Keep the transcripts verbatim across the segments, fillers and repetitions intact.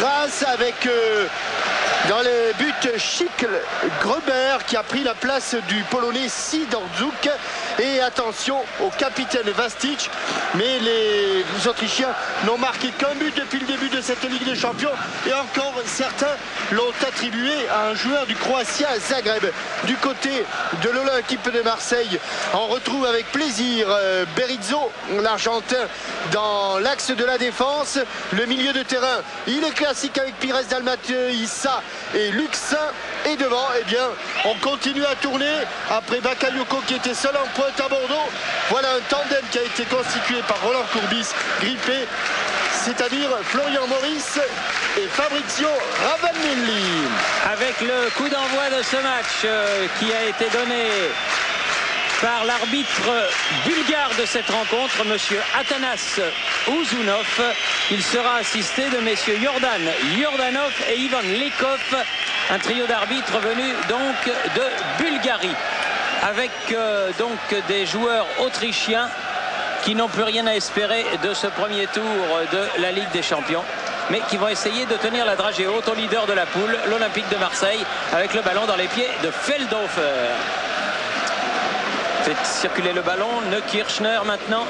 passe avec euh, dans le but Chic Gruber qui a pris la place du Polonais Sidorczuk. Et attention au capitaine Vastic, mais les, les Autrichiens n'ont marqué qu'un but depuis le début de cette Ligue des Champions et encore certains l'ont attribué à un joueur du Croatia Zagreb. Du côté de l'Olympique de Marseille, on retrouve avec plaisir euh, Berizzo, l'Argentin, dans l'axe de la défense. Le milieu de terrain, il est classique avec Pires Dalmatiu, Issa et Luxin. Et devant, eh bien, on continue à tourner après Bakayoko qui était seul en pointe à Bordeaux. Voilà un tandem qui a été constitué par Roland Courbis, grippé, c'est-à-dire Florian Maurice et Fabrizio Ravanelli. Avec le coup d'envoi de ce match euh, qui a été donné par l'arbitre bulgare de cette rencontre, monsieur Atanas Uzunov. Il sera assisté de messieurs Jordan Jordanov et Ivan Lekov, un trio d'arbitres venu donc de Bulgarie, avec euh, donc des joueurs autrichiens qui n'ont plus rien à espérer de ce premier tour de la Ligue des Champions, mais qui vont essayer de tenir la dragée haute au leader de la poule, l'Olympique de Marseille, avec le ballon dans les pieds de Feldhofer. Fait circuler le ballon, Neukirchner maintenant.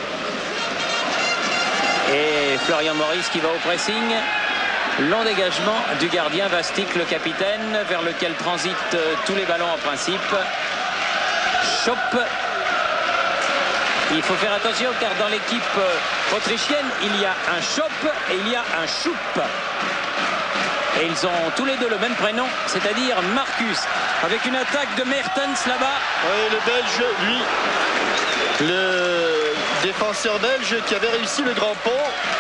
Et Florian Maurice qui va au pressing. Long dégagement du gardien Vastic, le capitaine, vers lequel transitent tous les ballons en principe. Schopp. Il faut faire attention car dans l'équipe autrichienne, il y a un Schopp et il y a un Schupp. Et ils ont tous les deux le même prénom, c'est-à-dire Marcus, avec une attaque de Mertens là-bas. Oui, le Belge, lui, le défenseur belge qui avait réussi le grand pont.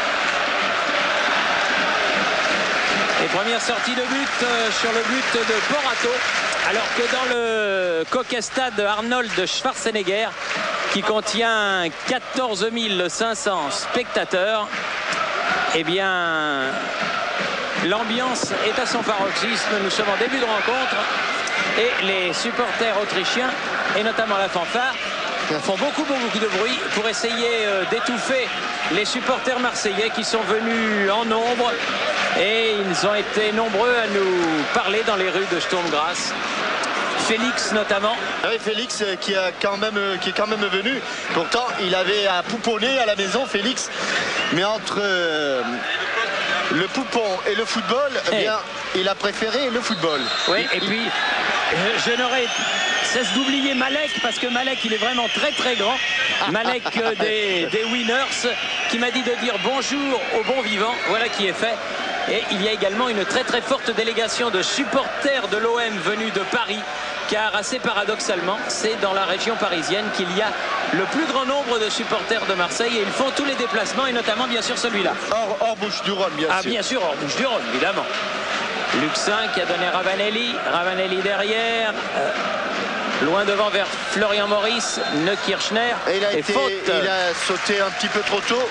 Et première sortie de but euh, sur le but de Porato, alors que dans le Coquestad Arnold Schwarzenegger, qui contient quatorze mille cinq cents spectateurs, eh bien... l'ambiance est à son paroxysme. Nous sommes en début de rencontre et les supporters autrichiens, et notamment la fanfare, font beaucoup, beaucoup de bruit pour essayer d'étouffer les supporters marseillais qui sont venus en nombre. Et ils ont été nombreux à nous parler dans les rues de Sturm Graz. Félix notamment. Ah oui, Félix qui, a quand même, qui est quand même venu. Pourtant, il avait à pouponner à la maison, Félix. Mais entre... Euh... le poupon et le football, eh bien, hey. il a préféré le football. Oui, et puis, je, je n'aurais cesse d'oublier Malek, parce que Malek, il est vraiment très très grand. Malek euh, des, des Winners, qui m'a dit de dire bonjour aux bons vivants. Voilà qui est fait. Et il y a également une très très forte délégation de supporters de l'O M venus de Paris, car assez paradoxalement, c'est dans la région parisienne qu'il y a le plus grand nombre de supporters de Marseille et ils font tous les déplacements et notamment bien sûr celui-là. Hors, hors Bouches-du-Rhône, bien ah, sûr. Ah bien sûr, hors Bouches-du-Rhône, évidemment. Luxin qui a donné Ravanelli, Ravanelli derrière, euh, loin devant vers Florian Maurice, Neukirchner. Et il a, et été, faute. il a sauté un petit peu trop tôt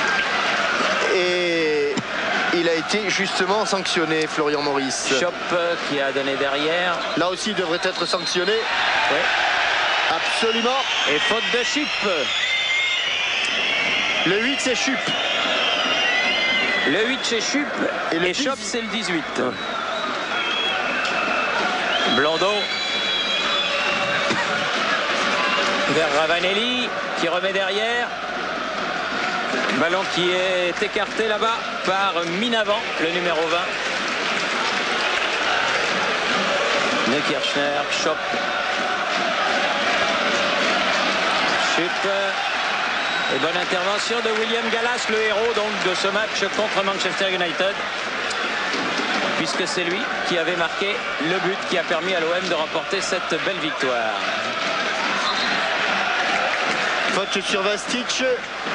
et il a été justement sanctionné, Florian Maurice. Schopp qui a donné derrière. Là aussi, il devrait être sanctionné. Oui. Absolument. Et faute de Schupp. Le huit, c'est Schupp. Le huit, c'est Schupp. Et, et, et Schopp, c'est le dix-huit. Blondeau. Vers Ravanelli, qui remet derrière. Ballon qui est écarté là-bas par Minavant, le numéro vingt. Neukirchner, Schopp. Schupp. Et bonne intervention de William Gallas, le héros donc de ce match contre Manchester United. Puisque c'est lui qui avait marqué le but qui a permis à l'O M de remporter cette belle victoire. Faute sur Vastic.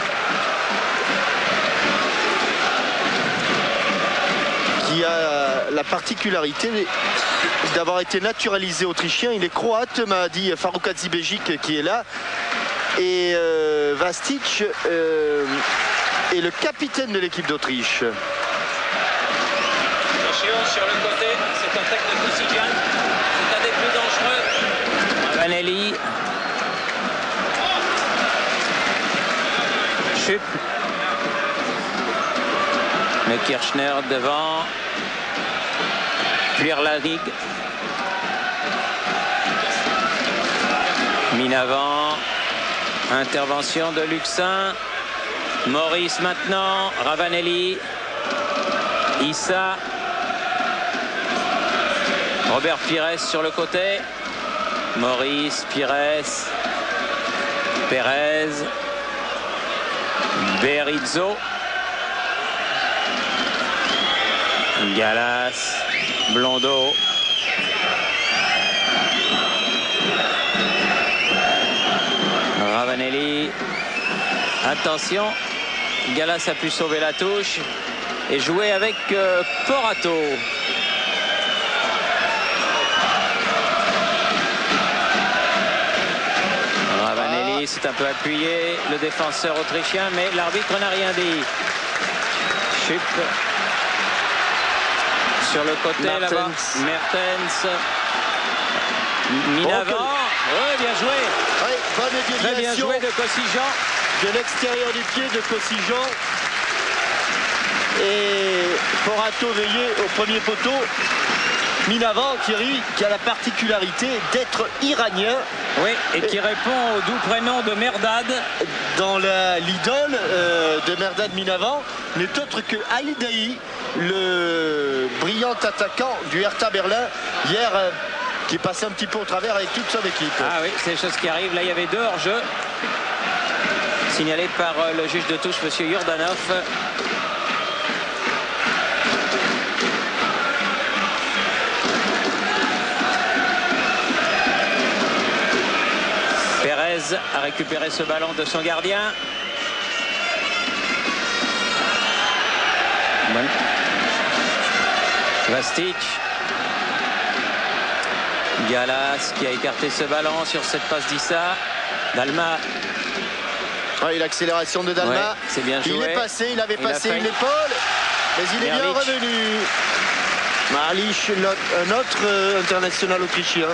Qui a la particularité d'avoir été naturalisé autrichien. Il est croate, m'a dit Farouk Hadzibejic qui est là. Et euh, Vastic euh, est le capitaine de l'équipe d'Autriche. Attention sur le côté, c'est un tac de Koussijan. C'est un des plus dangereux. Ravanelli. Schupp. Le Kirchner devant. Puirlarig. Minavant. Intervention de Luxin. Maurice maintenant. Ravanelli. Issa. Robert Pires sur le côté. Maurice, Pires. Pérez. Berizzo. Galas. Blondeau. Ravanelli. Attention. Galas a pu sauver la touche et jouer avec euh, Porato. Ravanelli s'est un peu appuyé, le défenseur autrichien, mais l'arbitre n'a rien dit. Chup. Sur le côté là-bas, Mertens. Minavant. Oh, oui, bien joué. Oui, bonne Très bien joué de Kossignan. De l'extérieur du pied de Kossignan. Et Porato veillé au premier poteau. Minavant, Thierry, qui a la particularité d'être iranien. Oui, et qui et répond au doux prénom de Merdad. Dans l'idole euh, de Merdad Minavant n'est autre que Ali Daei, le brillant attaquant du Hertha Berlin, hier, euh, qui est passé un petit peu au travers avec toute son équipe. Ah oui, c'est des choses qui arrivent. Là, il y avait deux hors-jeu, signalé par euh, le juge de touche, M. Yordanov. Pérez a récupéré ce ballon de son gardien. Bon. Vastic. Galas qui a écarté ce ballon sur cette passe d'Issa. Dalma. Oui, l'accélération de Dalma. Ouais, c'est bien joué. Il est passé, il avait il passé une épaule, mais il est Merlich. bien revenu. Merlich, un autre euh, international autrichien.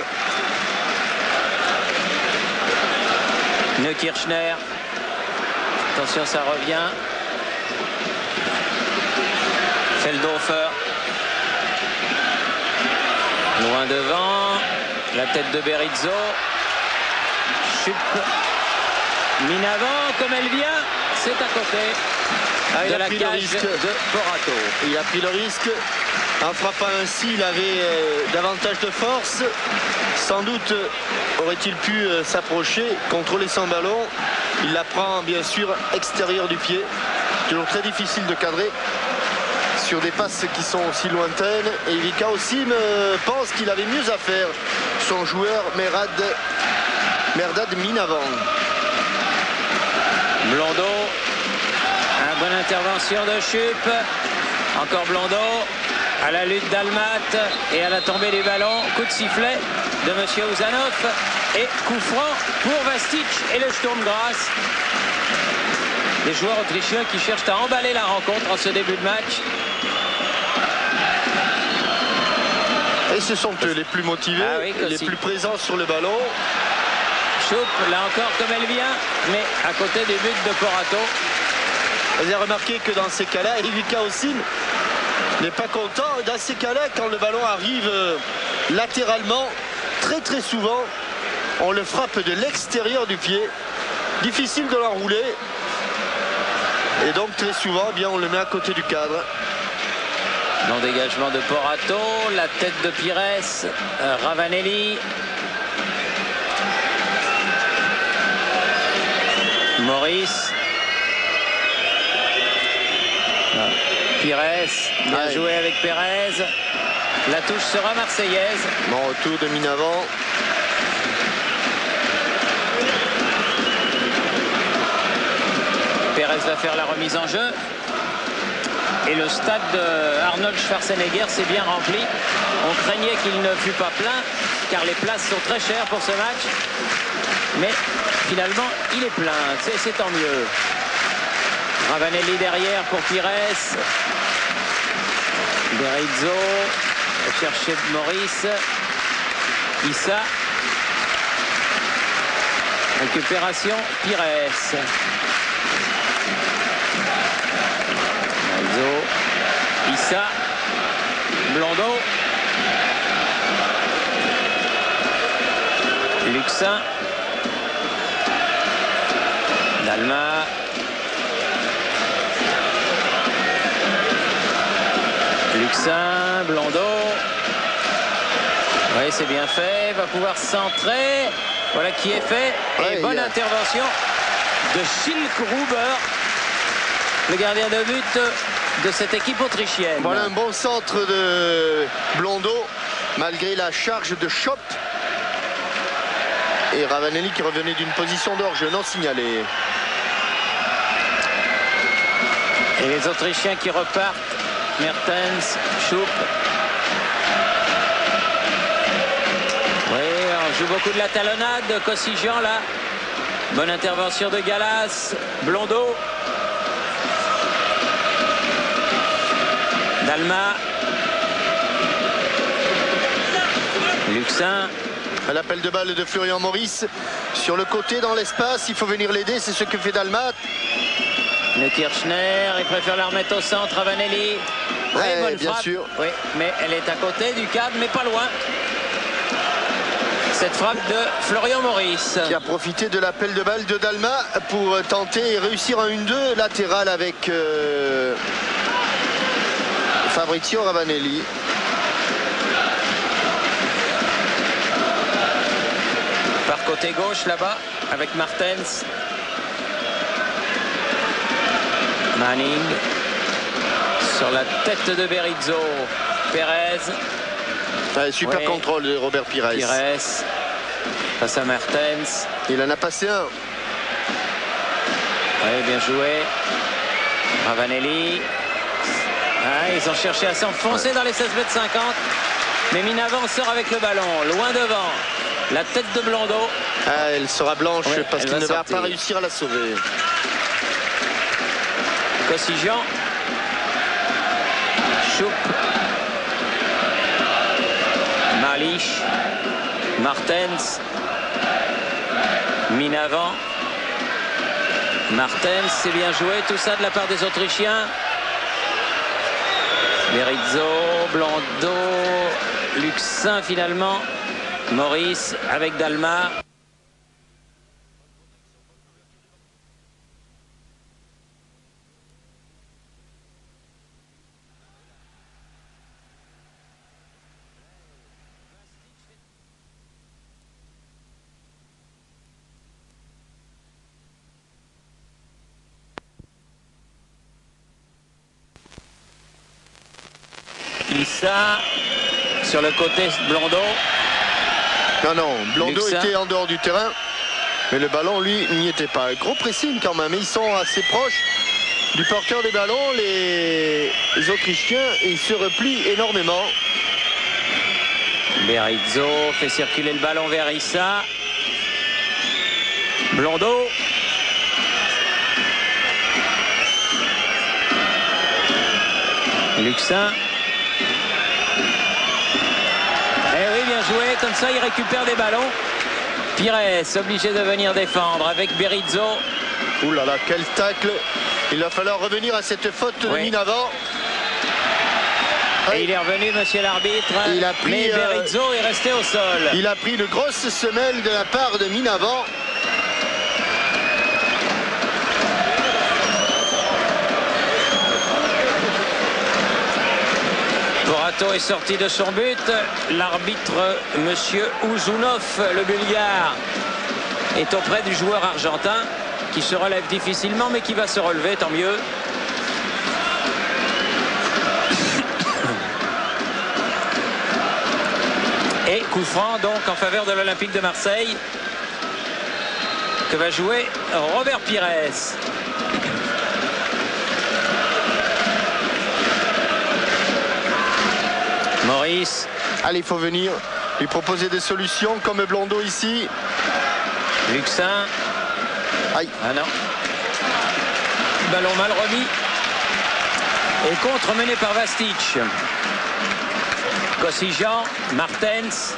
Neukirchner. Attention, ça revient. Feldhofer. Loin devant. La tête de Berizzo. Chup. Minavant, comme elle vient, c'est à côté ah, il de a la pris cage le risque. de Porato. Il a pris le risque. En frappant ainsi, il avait euh, davantage de force. Sans doute euh, aurait-il pu euh, s'approcher, contrôler son ballon. Il la prend bien sûr extérieur du pied. Toujours très difficile de cadrer sur des passes qui sont aussi lointaines. Et Ivica aussi me pense qu'il avait mieux à faire. Son joueur Merdad, Merdad Minavant. Blondeau. Une bonne intervention de Chup. Encore Blondeau. À la lutte d'Almat et à la tombée des ballons. Coup de sifflet de M. Ouzanov. Et coup franc pour Vastic et le Sturm Graz. Les joueurs autrichiens qui cherchent à emballer la rencontre en ce début de match. Et ce sont eux les plus motivés, ah oui, les plus présents sur le ballon. Choup, là encore comme elle vient, mais à côté des buts de Porato. Vous avez remarqué que dans ces cas-là, Ivica aussi n'est pas content. Dans ces cas-là, quand le ballon arrive euh, latéralement, très très souvent, on le frappe de l'extérieur du pied. Difficile de l'enrouler. Et donc très souvent, eh bien, on le met à côté du cadre. Non dégagement de Porato, la tête de Pires, euh, Ravanelli. Maurice. Ah. Pires, bien Aïe. joué avec Pérez. La touche sera marseillaise. Bon retour de Minavant. Pérez va faire la remise en jeu. Et le stade de Arnold Schwarzenegger s'est bien rempli. On craignait qu'il ne fût pas plein, car les places sont très chères pour ce match. Mais finalement, il est plein. C'est tant mieux. Ravanelli derrière pour Pires. Berizzo. Chercher Maurice. Issa. Récupération Pires. Berizzo. Luxa, Blondeau, Luxa, Dalma, Luxa, Blondeau. Oui, c'est bien fait, va pouvoir centrer. Voilà qui est fait. Et ouais, bonne a... intervention de Schilkgruber, le gardien de but de cette équipe autrichienne. Voilà un bon centre de Blondeau, malgré la charge de Schopp. Et Ravanelli qui revenait d'une position d'orge non signalée. Et les Autrichiens qui repartent. Mertens, Schopp. Oui, on joue beaucoup de la talonnade. Kosygin là. Bonne intervention de Gallas. Blondeau. Dalma. Luxin. L'appel de balle de Florian Maurice sur le côté dans l'espace. Il faut venir l'aider. C'est ce que fait Dalma. Le Kirchner, il préfère la remettre au centre à Vanelli. Oui, ouais, bonne bien frappe. sûr. Oui, mais elle est à côté du cadre, mais pas loin. Cette frappe de Florian Maurice. Qui a profité de l'appel de balle de Dalma pour tenter et réussir un un deux latéral avec euh, Fabrizio Ravanelli. Par côté gauche là-bas, avec Martens. Manning sur la tête de Berizzo. Pérez. Ouais, super oui. Contrôle de Robert Pires. Pires face à Mertens. Il en a passé un. Oui, bien joué. Ravanelli. Ah, ils ont cherché à s'enfoncer ouais. dans les seize mètres cinquante. Mais Minavan sort avec le ballon, loin devant. La tête de Blondeau. Ah, elle sera blanche ouais, parce qu'il ne va pas réussir à la sauver. Kosygin, Schopp, Malich, Martens, Minavan, Martens, c'est bien joué, tout ça de la part des Autrichiens. Berizzo, Blondeau, Luxin finalement, Maurice avec Dalma. Issa sur le côté Blondeau. Non, non, Blondeau Luxin. Était en dehors du terrain, mais le ballon, lui, n'y était pas. Gros pressing quand même, ils sont assez proches du porteur des ballons, les, les Autrichiens, et ils se replient énormément. Berizzo fait circuler le ballon vers Issa. Blondeau. Luxin. Eh oui, bien joué. Comme ça, il récupère des ballons. Pires obligé de venir défendre avec Berizzo. Ouh là là, quel tacle. Il va falloir revenir à cette faute oui. de Minavan. Et il est revenu, monsieur l'arbitre. Mais Berizzo euh, est resté au sol. Il a pris une grosse semelle de la part de Minavan. Borato est sorti de son but. L'arbitre, monsieur Ouzunov, le Bulgare, est auprès du joueur argentin qui se relève difficilement, mais qui va se relever, tant mieux. Et coup franc donc en faveur de l'Olympique de Marseille, que va jouer Robert Pires. Maurice. Allez, il faut venir lui proposer des solutions comme Blondeau ici. Luxin. Aïe. Ah non. Ballon mal remis. Et contre mené par Vastic. Kosygin, Martens.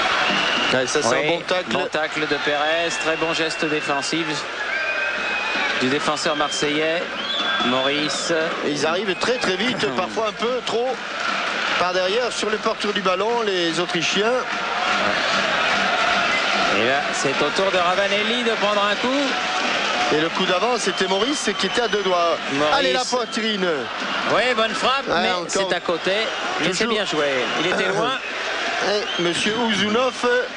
Ouais, ça c'est oui, un bon tacle. Bon tacle de Pérez, très bon geste défensif. du défenseur marseillais, Maurice. Et ils arrivent très très vite, parfois un peu trop par derrière sur le porteur du ballon, les Autrichiens. Et là, c'est au tour de Ravanelli de prendre un coup. Et le coup d'avant, c'était Maurice qui était à deux doigts. Maurice. Allez, la poitrine. Oui, bonne frappe, ouais, mais encore... c'est à côté. Mais c'est bien joué. Il était loin. Et Monsieur Ouzounov,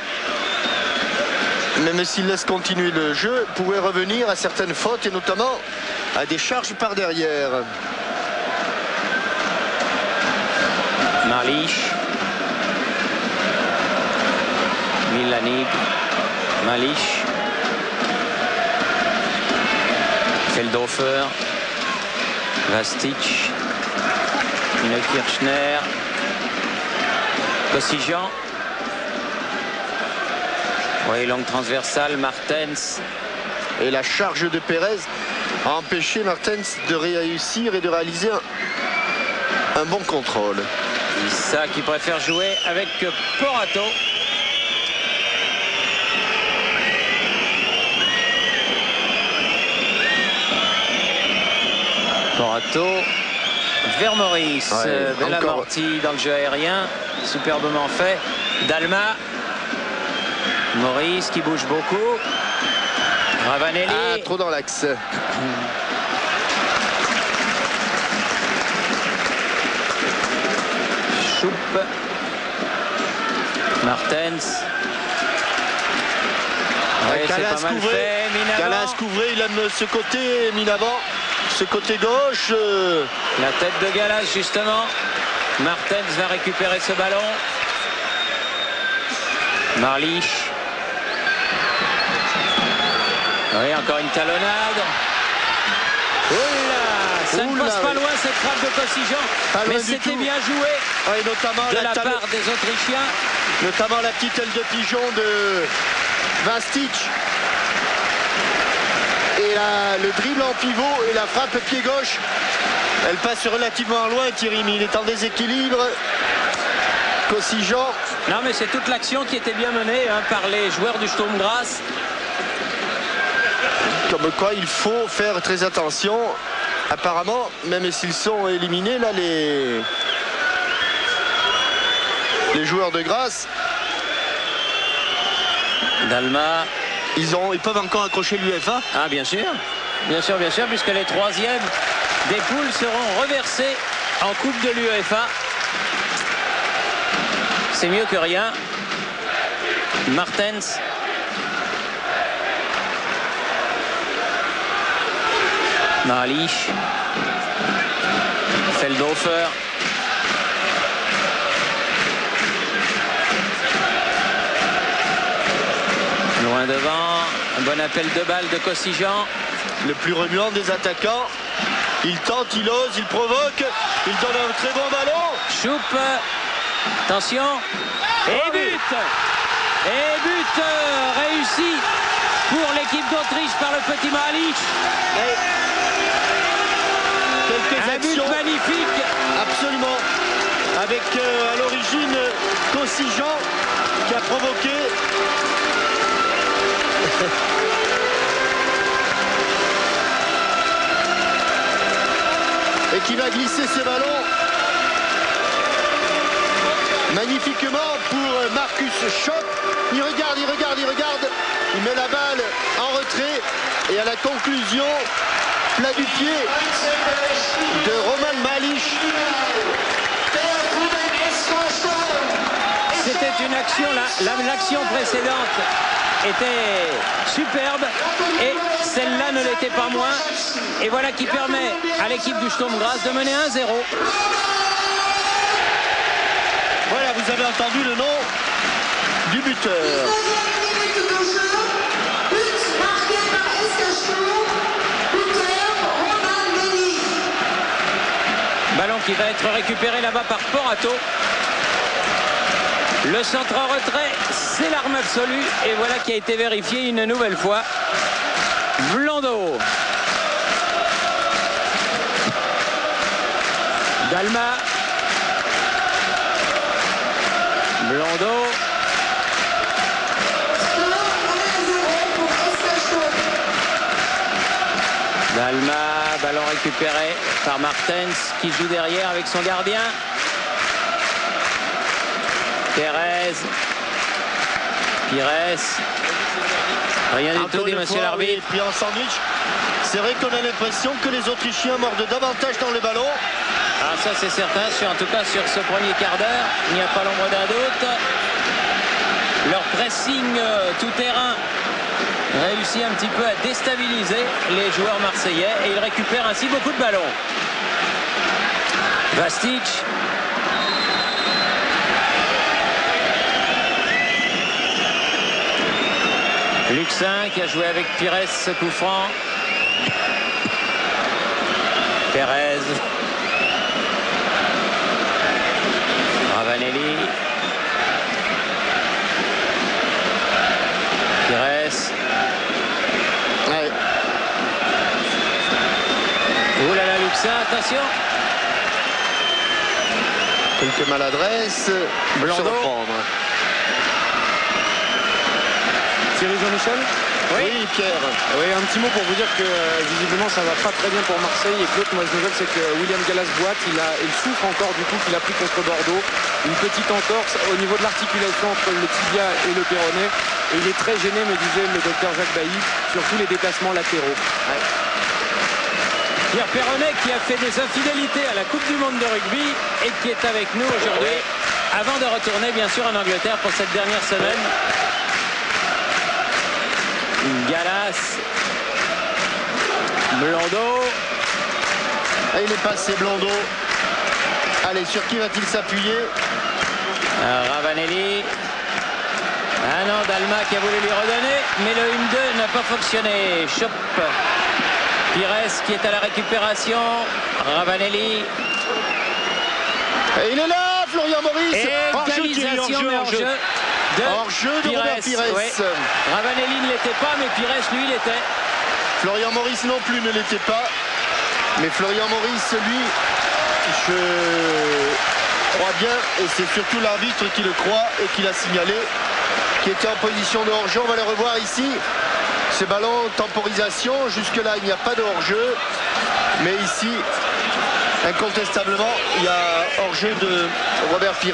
même s'il laisse continuer le jeu, pouvait revenir à certaines fautes et notamment à des charges par derrière. Marlich. Milanig. Marlich. Feldhofer. Vastic. Une Kirchner. Kossidjian. Oui, longue transversale, Martens. Et la charge de Pérez a empêché Martens de réussir et de réaliser un, un bon contrôle. Issa qui préfère jouer avec Porato. Porato vers Maurice. Ouais, belle encore... amortie dans le jeu aérien, superbement fait. Dalma. Maurice qui bouge beaucoup. Ravanelli. Ah, trop dans l'axe. Choup. Martens. Ouais, Calas couvré. Calas couvré, il aime ce côté, mine avant. Ce côté gauche. Euh... La tête de Galas justement. Martens va récupérer ce ballon. Marlich. Oui, encore une talonnade. Oula, ça Oula, ne passe oui. pas loin cette frappe de Kossidjian. Mais c'était bien joué oui, notamment de la, la part des Autrichiens. Notamment la petite aile de pigeon de Vastic. Et la, le dribble en pivot et la frappe pied gauche. Elle passe relativement loin, Thierry, mais il est en déséquilibre. Kossidjian. Non, mais c'est toute l'action qui était bien menée hein, par les joueurs du Sturm Graz. Comme quoi, il faut faire très attention. Apparemment, même s'ils sont éliminés, là, les, les joueurs de Graz. Dalma. Ils, ont, ils peuvent encore accrocher l'UEFA. Ah, bien sûr. Bien sûr, bien sûr, puisque les troisièmes des poules seront reversés en Coupe de l'UEFA. C'est mieux que rien. Martens. Marlich. Feldhofer. Loin devant. Un bon appel de balle de Kossidjian. Le plus remuant des attaquants. Il tente, il ose, il provoque. Il donne un très bon ballon. Choup. Attention. Et but. Et but réussi pour l'équipe d'Autriche par le petit Marlich. Quelques un actions but magnifique. Absolument. Avec euh, à l'origine Kossidjian qui a provoqué. Et qui va glisser ce ballon magnifiquement pour Marcus Schopp. Il regarde, il regarde, il regarde. Il met la balle en retrait. Et à la conclusion, plat du pied de Roman Marlich. C'était une action, l'action précédente était superbe et celle-là ne l'était pas moins. Et voilà qui permet à l'équipe du Sturm Graz de mener un zéro. Voilà, vous avez entendu le nom du buteur. Ballon qui va être récupéré là-bas par Porato. Le centre en retrait, c'est l'arme absolue. Et voilà qui a été vérifié une nouvelle fois. Blondeau. Dalma. Blondeau. Dalma, ballon récupéré par Martens qui joue derrière avec son gardien. Pérez. Pires. Rien du tout, dit monsieur l'arbitre. Puis en sandwich, c'est vrai qu'on a l'impression que les Autrichiens mordent davantage dans le ballon. Ah, ça c'est certain, sur, en tout cas sur ce premier quart d'heure, il n'y a pas l'ombre d'un doute. Leur pressing euh, tout terrain réussit un petit peu à déstabiliser les joueurs marseillais et ils récupèrent ainsi beaucoup de ballons. Vastic. Luxin qui a joué avec Pires ce coup franc. Pérez. Ravanelli. Pires. Ouais. Oh là là, Luxin, attention. Quelques maladresses. Blondeau. Thierry Jean-Michel. Oui. Oui, Pierre. Oui, un petit mot pour vous dire que euh, visiblement ça va pas très bien pour Marseille. Et que l'autre mauvaise nouvelle, c'est que William Gallas boite. Il, a, il souffre encore du coup qu'il a pris contre Bordeaux. Une petite entorse au niveau de l'articulation entre le tibia et le péroné. Et il est très gêné, me disait le docteur Jacques Bailly, sur tous les déplacements latéraux. Ouais. Pierre Péronet qui a fait des infidélités à la Coupe du Monde de rugby et qui est avec nous aujourd'hui avant de retourner bien sûr en Angleterre pour cette dernière semaine. Gallas. Blondeau. Et il est passé Blondeau. Allez, sur qui va-t-il s'appuyer? euh, Ravanelli. Ah non, Dalma qui a voulu lui redonner, mais le un deux n'a pas fonctionné. Chop. Pires qui est à la récupération. Ravanelli. Et il est là, Florian Maurice. Égalisation, mais hors-jeu de hors-jeu de Robert Pires. Ouais. Ravanelli ne l'était pas, mais Pires, lui, l'était. Florian Maurice non plus ne l'était pas. Mais Florian Maurice, lui, je crois bien, et c'est surtout l'arbitre qui le croit et qui l'a signalé, qui était en position de hors-jeu. On va le revoir ici. Ce ballon, temporisation, jusque-là, il n'y a pas de hors-jeu. Mais ici, incontestablement, il y a hors-jeu de Robert Pires.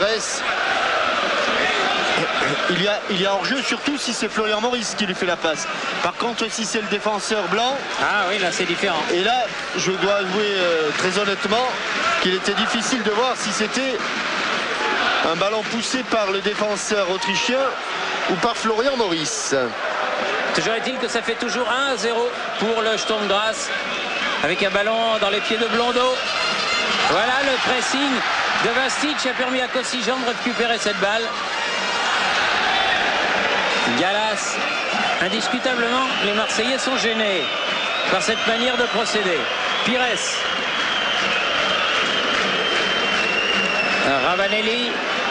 Il y a, il y a hors-jeu surtout si c'est Florian Maurice qui lui fait la passe. Par contre, si c'est le défenseur blanc... Ah oui, là c'est différent. Et là, je dois avouer euh, très honnêtement qu'il était difficile de voir si c'était un ballon poussé par le défenseur autrichien ou par Florian Maurice. Toujours est-il que ça fait toujours un à zéro pour le Sturm Graz avec un ballon dans les pieds de Blondeau. Voilà, le pressing de Vastic a permis à Koscielny de récupérer cette balle. Gallas, indiscutablement, les Marseillais sont gênés par cette manière de procéder. Pires. Ravanelli.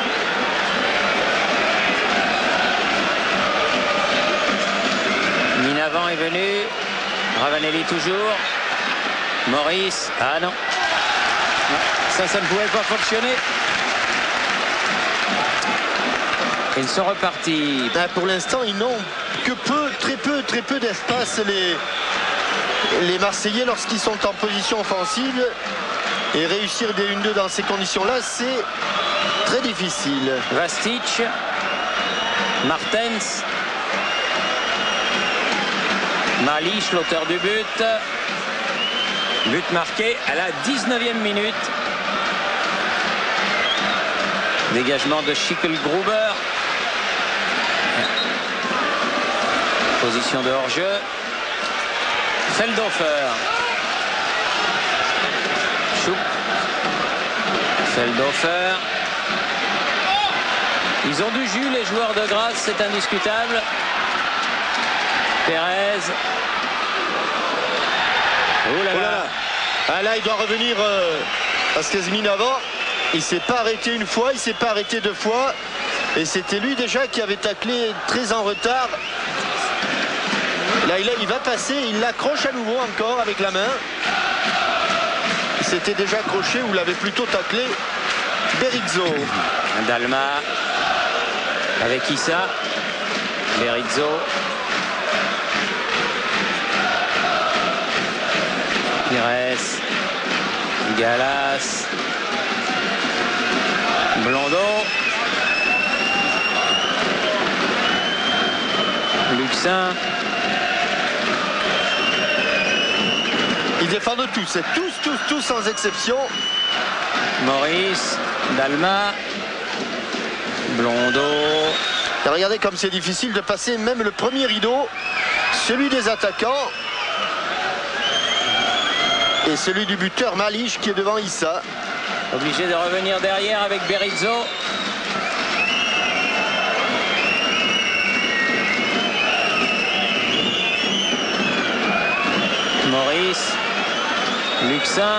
Minavant est venu. Ravanelli toujours. Maurice. Ah non. Ça, ça ne pouvait pas fonctionner. Ils sont repartis. Ben, pour l'instant, ils n'ont que peu, très peu, très peu d'espace, les, les Marseillais, lorsqu'ils sont en position offensive. Et réussir des un deux dans ces conditions-là, c'est très difficile. Vastic. Martens. Malich, l'auteur du but. But marqué à la dix-neuvième minute. Dégagement de Schicklgruber. Position de hors-jeu. Feldhofer. Choup. Feldhofer. Ils ont du jus, les joueurs de Graz, c'est indiscutable. Pérez. Oh là là. Oh là là. Ah là, il doit revenir euh, parce que Minavant, il ne s'est pas arrêté une fois, il ne s'est pas arrêté deux fois. Et c'était lui déjà qui avait taclé très en retard. Là, il, il va passer, il l'accroche à nouveau encore avec la main. Il s'était déjà accroché ou l'avait plutôt taclé. Berizzo. Dalma avec Issa. Berizzo. Pires, Gallas, Blondeau, Luxin. Ils défendent tous, c'est tous, tous, tous sans exception. Maurice, Dalma, Blondeau. Et regardez comme c'est difficile de passer même le premier rideau, celui des attaquants et celui du buteur Malich qui est devant Issa. Obligé de revenir derrière avec Berizzo. Maurice, Luxin,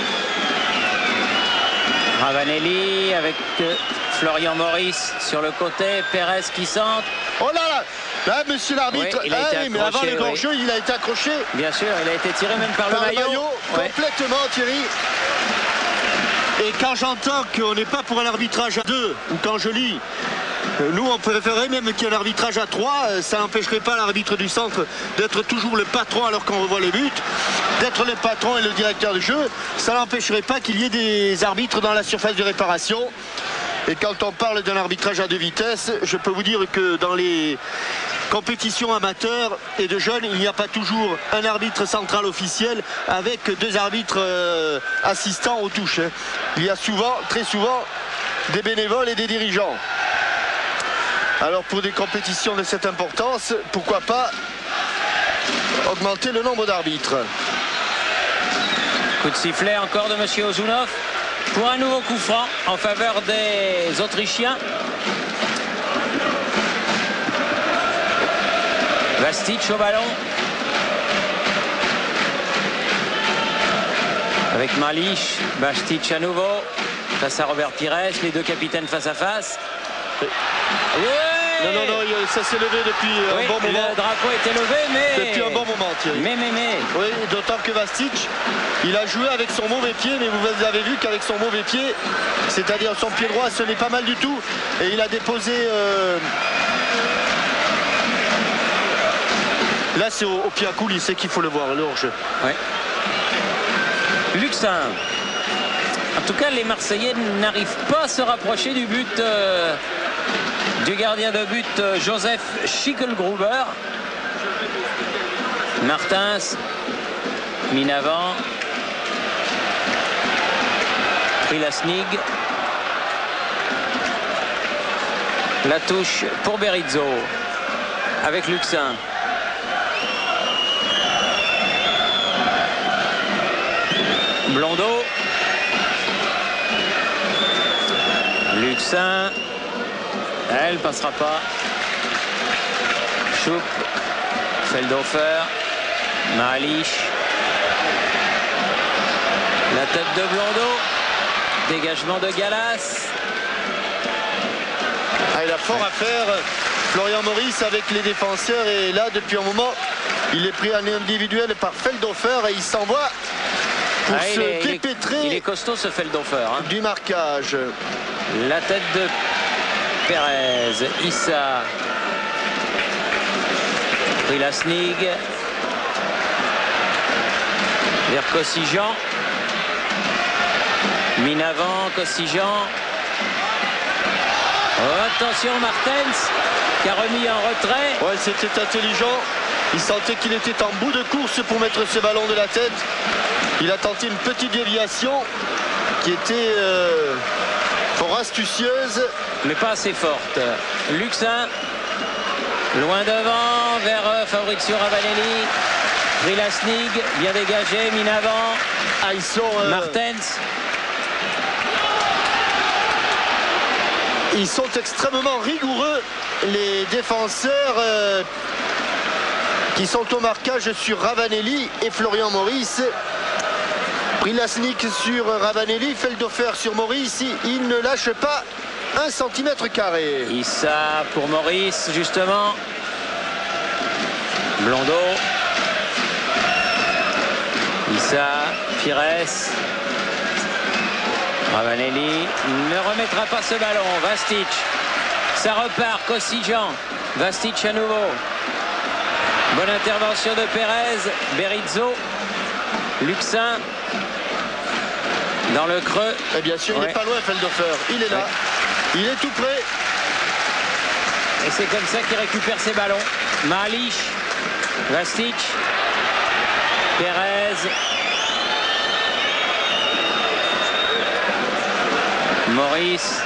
Ravanelli avec Florian Maurice sur le côté, Pérez qui centre. Oh là là, là monsieur l'arbitre, oui, ah, oui, mais avant le grand oui. jeu, il a été accroché. Bien sûr, il a été tiré même par, par le maillot. Le maillot ouais. Complètement, Thierry. Et quand j'entends qu'on n'est pas pour un arbitrage à deux, ou quand je lis, nous on préférerait même qu'il y ait un arbitrage à trois, ça n'empêcherait pas l'arbitre du centre d'être toujours le patron alors qu'on revoit les buts, d'être le patron et le directeur du jeu, ça n'empêcherait pas qu'il y ait des arbitres dans la surface de réparation. Et quand on parle d'un arbitrage à deux vitesses, je peux vous dire que dans les compétitions amateurs et de jeunes, il n'y a pas toujours un arbitre central officiel avec deux arbitres euh, assistants aux touches. Il y a souvent, très souvent, des bénévoles et des dirigeants. Alors pour des compétitions de cette importance, pourquoi pas augmenter le nombre d'arbitres. Coup de sifflet encore de monsieur Ozunov pour un nouveau coup franc en faveur des Autrichiens. Vastic au ballon. Avec Malich, Vastic à nouveau. Face à Robert Pires, les deux capitaines face à face. Oui. Non, non, non, ça s'est levé depuis oui, un bon moment. Le drapeau était levé, mais... Depuis un bon moment, Thierry. Mais, mais, mais... Oui, d'autant que Vastic, il a joué avec son mauvais pied, mais vous avez vu qu'avec son mauvais pied, c'est-à-dire son pied droit, ce n'est pas mal du tout. Et il a déposé... Euh... Là, c'est au, au pied à coulis, c'est qu'il faut le voir, le hors-jeu. Oui. Luxin. En tout cas, les Marseillais n'arrivent pas à se rapprocher du but euh, du gardien de but euh, Joseph Schickelgruber. Martins, mine avant. Prilasnig. La touche pour Berizzo avec Luxin. Blondeau. Luxin. Elle passera pas. Choup. Feldhofer. Malich. La tête de Blondeau. Dégagement de Gallas. Ah, il a fort à faire Florian Maurice avec les défenseurs et là depuis un moment il est pris en individuel par Feldhofer et il s'envoie pour ah, se il est, dépêtrer il est, il est costaud ce Feldhofer hein. Du marquage. La tête de Pérez, Issa, Prilasnig, vers Kossignan, mine avant, Kossignan. Oh, attention Martens qui a remis en retrait. Ouais, c'était intelligent. Il sentait qu'il était en bout de course pour mettre ce ballon de la tête. Il a tenté une petite déviation qui était euh, fort astucieuse. Mais pas assez forte. Luxin, loin devant, vers euh, Fabrizio Ravanelli. Prilasnig, bien dégagé, mine avant. Ah, ils sont, euh... Martens. Ils sont extrêmement rigoureux, les défenseurs euh, qui sont au marquage sur Ravanelli et Florian Maurice. Prilasnik sur Ravanelli, Feldhofer sur Maurice. Il ne lâche pas un centimètre carré. Issa pour Maurice, justement. Blondeau. Issa, Pires. Ravanelli ne remettra pas ce ballon. Vastic. Ça repart. Kossignan. Vastic à nouveau. Bonne intervention de Pérez. Berizzo. Luxin dans le creux. Et bien sûr, il ouais. n'est pas loin, Feldhofer. Il est là. Ouais. Il est tout près. Et c'est comme ça qu'il récupère ses ballons. Malich, Vastic, Perez, Maurice,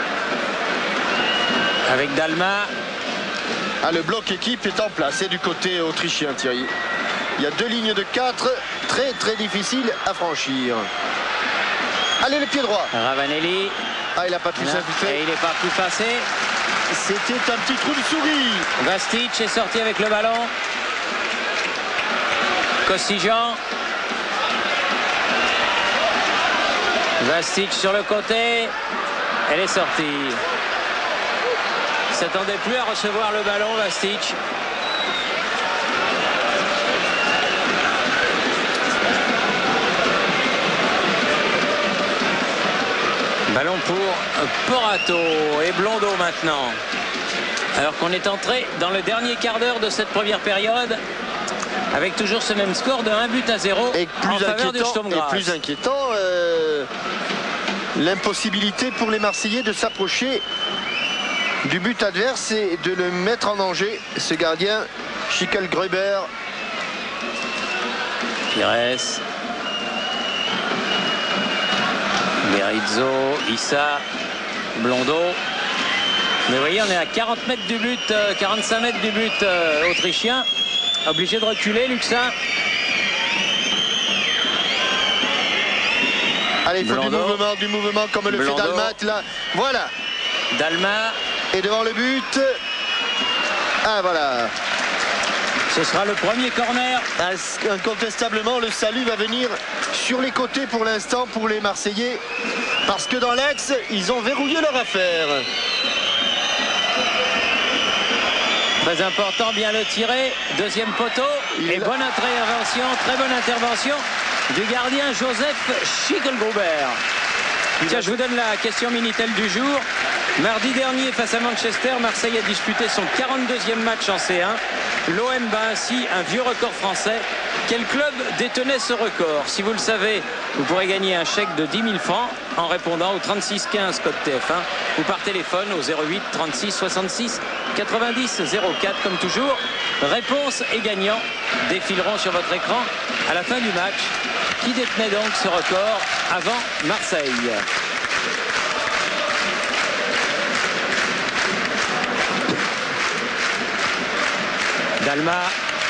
avec Dalma. Ah, le bloc équipe est en place. Et du côté autrichien, Thierry. Il y a deux lignes de quatre, très très difficiles à franchir. Allez, le pied droit. Ravanelli. Ah, il n'a pas pu s'infiltrer. Et il est pas pu passer. C'était un petit trou de souris. Vastic est sorti avec le ballon. Kostignan. Vastic sur le côté. Elle est sortie. Il ne s'attendait plus à recevoir le ballon, Vastic. Ballon pour Porato et Blondeau maintenant. Alors qu'on est entré dans le dernier quart d'heure de cette première période avec toujours ce même score de un but à zéro et plus en faveur du Sturm Graz. Et plus inquiétant, euh, l'impossibilité pour les Marseillais de s'approcher du but adverse et de le mettre en danger. Ce gardien, Schickel Gruber. Pires. Berizzo, Issa, Blondeau. Mais vous voyez, on est à quarante mètres du but, euh, quarante-cinq mètres du but euh, autrichien. Obligé de reculer, Luxin. Allez, il faut Blondeau. du mouvement, du mouvement comme le Blondeau. fait Dalmat là. Voilà. Dalma. Et devant le but. Ah voilà. Ce sera le premier corner. Incontestablement, le salut va venir sur les côtés pour l'instant pour les Marseillais. Parce que dans l'axe, ils ont verrouillé leur affaire. Très important, bien le tirer. Deuxième poteau. Il et bonne intervention, très bonne intervention du gardien Joseph Schickelgruber. Tiens, je vous donne la question Minitel du jour. Mardi dernier, face à Manchester, Marseille a disputé son quarante-deuxième match en C un. L'O M bat ainsi un vieux record français. Quel club détenait ce record? Si vous le savez, vous pourrez gagner un chèque de dix mille francs en répondant au trente-six quinze code T F un ou par téléphone au zéro huit trente-six soixante-six quatre-vingt-dix zéro quatre. Comme toujours, réponse et gagnant défileront sur votre écran à la fin du match. Qui détenait donc ce record avant Marseille? Dalma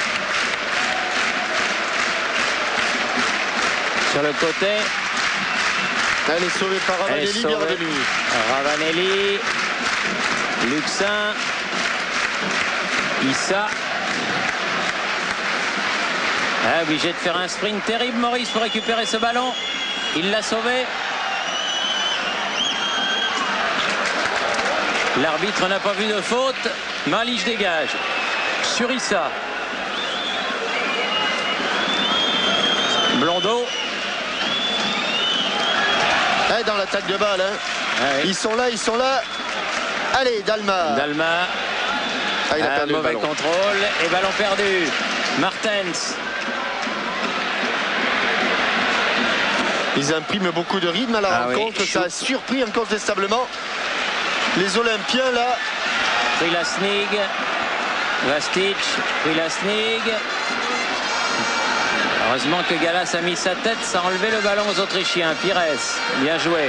sur le côté. Elle est sauvée par Ravanelli, bienvenue. Ravanelli, Luxin, Issa. Ah, obligé de faire un sprint terrible, Maurice, pour récupérer ce ballon. Il l'a sauvé. L'arbitre n'a pas vu de faute. Malich dégage. Sur Issa. Blondeau. Eh, dans l'attaque de balle. Hein. Ah oui. Ils sont là, ils sont là. Allez, Dalma. Dalma. Ah, il a un perdu mauvais le ballon. contrôle et ballon perdu. Martens. Ils impriment beaucoup de rythme à la Ah rencontre. oui. Ça a surpris incontestablement les Olympiens là. Prilasnig. Vastic. Prilasnig. Heureusement que Gallas a mis sa tête sans enlever le ballon aux Autrichiens. Pires. Bien joué.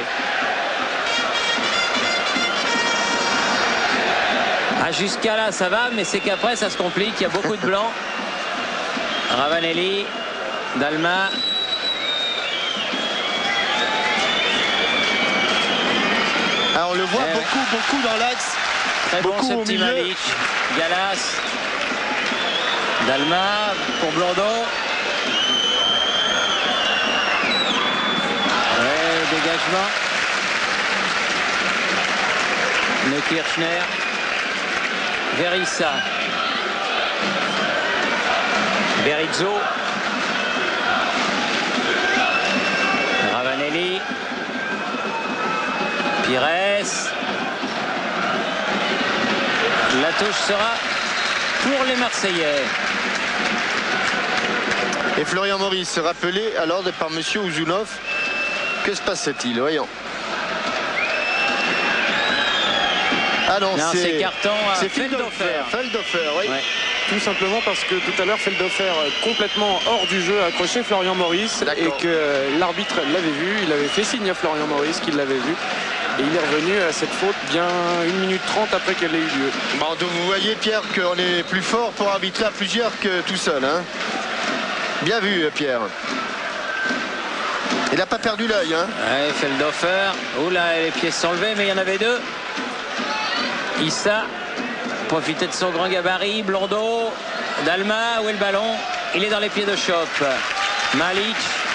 Ah, jusqu'à là ça va, mais c'est qu'après ça se complique. Il y a beaucoup de blancs. Ravanelli. Dalma. Ah, on le voit Eh beaucoup, ouais. beaucoup dans l'axe. Très Beaucoup bon ce au petit milieu. Malich. Gallas. Dalma pour Blondeau. Ouais, dégagement. Le Kirchner. Verissa. Berizzo. Ravanelli. Pires. La touche sera pour les Marseillais. Et Florian Maurice, rappelé à l'ordre par monsieur Ouzounov. Que se passe-t-il? Voyons. Ah non, non c'est carton à Feldhofer. Feldhofer, oui. Ouais. Tout simplement parce que tout à l'heure, Feldhofer complètement hors du jeu a accroché Florian Maurice et que l'arbitre l'avait vu. Il avait fait signe à Florian Maurice qu'il l'avait vu. Et il est revenu à cette faute bien une minute trente après qu'elle ait eu lieu. Bon, donc vous voyez, Pierre, qu'on est plus fort pour arbitrer à plusieurs que tout seul. Hein. Bien vu, Pierre. Il n'a pas perdu l'œil. Hein. Ouais, Feldhofer. Oula, les pieds sont levés, mais il y en avait deux. Issa profitait de son grand gabarit. Blondeau. Dalma, où est le ballon? Il est dans les pieds de Chop. Malic.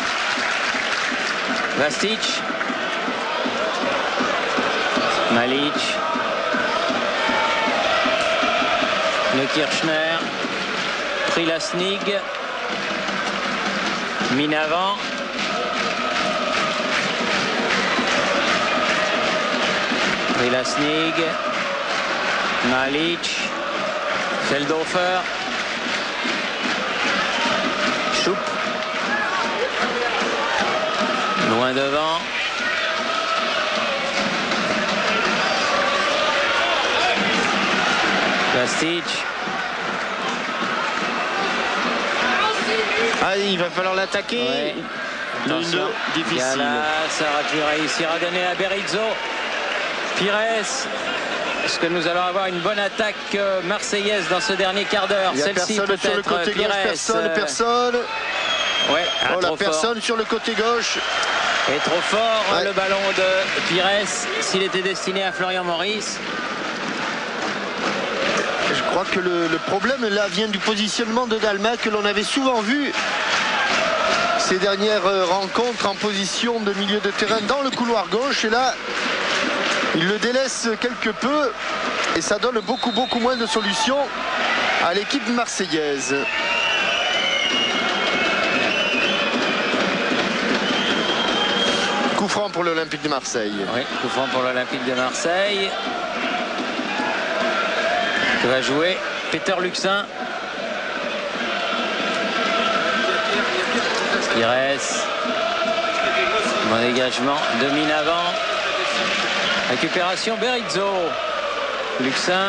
Vastic. Malic. Le Kirchner. Prilasnig. Mine avant. Prilasnig. Malic. Feldhofer. Choup. Loin devant. Vastic. Ah, il va falloir l'attaquer. Ouais. Attention. Difficile. Galas aura-t-il réussir à donner à Berizzo? Pires. Est-ce que nous allons avoir une bonne attaque marseillaise dans ce dernier quart d'heure? Il y a Celle-ci personne sur le côté Pires. gauche, personne, euh... personne. Ouais, oh, la trop personne fort. sur le côté gauche. Et trop fort, ouais. Le ballon de Pires, s'il était destiné à Florian Maurice. Je crois que le, le problème là vient du positionnement de Dalma que l'on avait souvent vu ces dernières rencontres en position de milieu de terrain dans le couloir gauche. Et là, il le délaisse quelque peu et ça donne beaucoup, beaucoup moins de solutions à l'équipe marseillaise. Coup franc pour l'Olympique de Marseille. Oui, coup franc pour l'Olympique de Marseille. Que va jouer Peter Luxin. Pires. Bon dégagement. Deux mines avant. Récupération Berizzo. Luxin.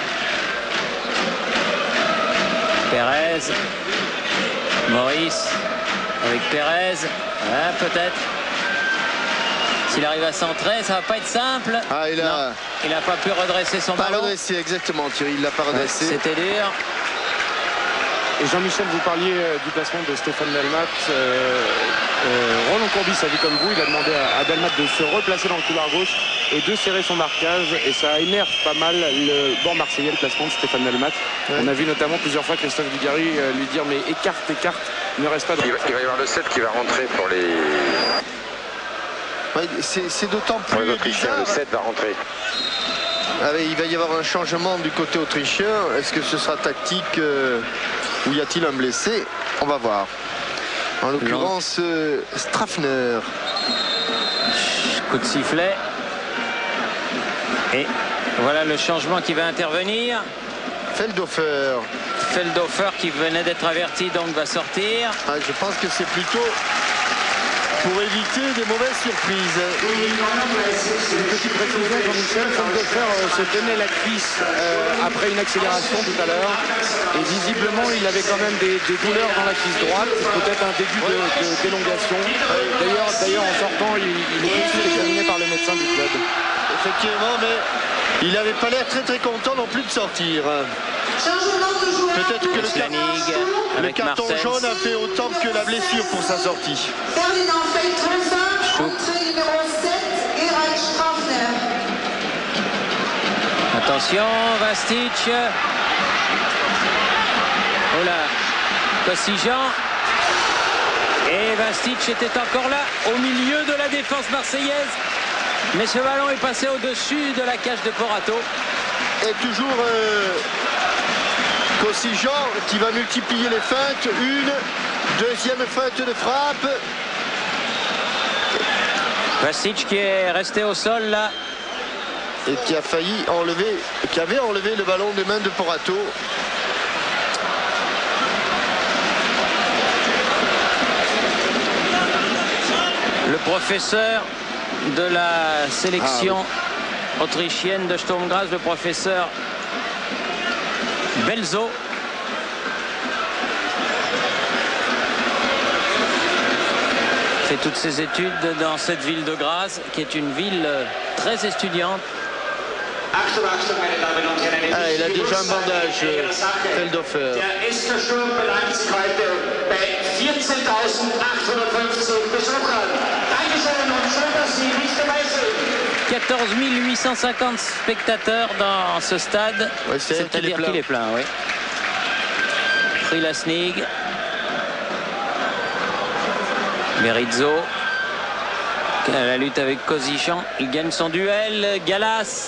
Pérez. Maurice. Avec Pérez. Ah, peut-être. S'il arrive à centrer, ça va pas être simple. Ah, il a... Non, il n'a pas pu redresser son pas ballon. redressé, exactement, Thierry. Il l'a pas redressé. Ouais, c'était dur. Et Jean-Michel, vous parliez euh, du placement de Stéphane Delmat. Euh, euh, Roland Courbis a vu comme vous, il a demandé à, à Delmat de se replacer dans le couloir gauche et de serrer son marquage. Et ça énerve pas mal le banc marseillais, le placement de Stéphane Delmat. Ouais. On a vu notamment plusieurs fois Christophe Dugarry euh, lui dire mais écarte, écarte, ne reste pas dans il va, il va y avoir le sept qui va rentrer pour les... Ouais, c'est d'autant plus pour les Autrichiens, le sept va rentrer. Ah, il va y avoir un changement du côté autrichien. Est-ce que ce sera tactique euh, ou y a-t-il un blessé? On va voir. En l'occurrence, euh, Strafner. Coup de sifflet. Et voilà le changement qui va intervenir. Feldhofer. Feldhofer qui venait d'être averti, donc va sortir. Ah, je pense que c'est plutôt pour éviter des mauvaises surprises. Une petite précision, Jean-Michel, Feldhofer euh, se tenait la cuisse euh, après une accélération tout à l'heure. Et visiblement, il avait quand même des, des douleurs dans la cuisse droite, peut-être un début d'élongation. De, de, D'ailleurs, d'ailleurs, en sortant, il, il est tout de suite examiné par le médecin du club. Effectivement, mais il n'avait pas l'air très très content non plus de sortir. Peut-être que le, car le carton Marseille. jaune a fait autant que la blessure pour sa sortie. Ferdinand Feldhofer, entrée numéro sept, Gerald Strafner. Attention, Vastic. Oh là, Kossignan. Et Vastic était encore là, au milieu de la défense marseillaise. Mais ce ballon est passé au-dessus de la cage de Porato. Et toujours euh, Kossignan qui va multiplier les feintes. Une, deuxième feinte de frappe. Vastic qui est resté au sol là. Et qui a failli enlever, qui avait enlevé le ballon des mains de Porato. professeur de la sélection ah, oui. autrichienne de Sturm Graz, le professeur Belzo. Fait toutes ses études dans cette ville de Graz, qui est une ville très étudiante. Ah, il a déjà un bandage, euh, Feldhofer. quatorze mille huit cent cinquante spectateurs dans ce stade, ouais, c'est-à-dire qu'il est plein. Oui. Prilasnig, Berizzo, la lutte avec Kozichan, il gagne son duel. Galas,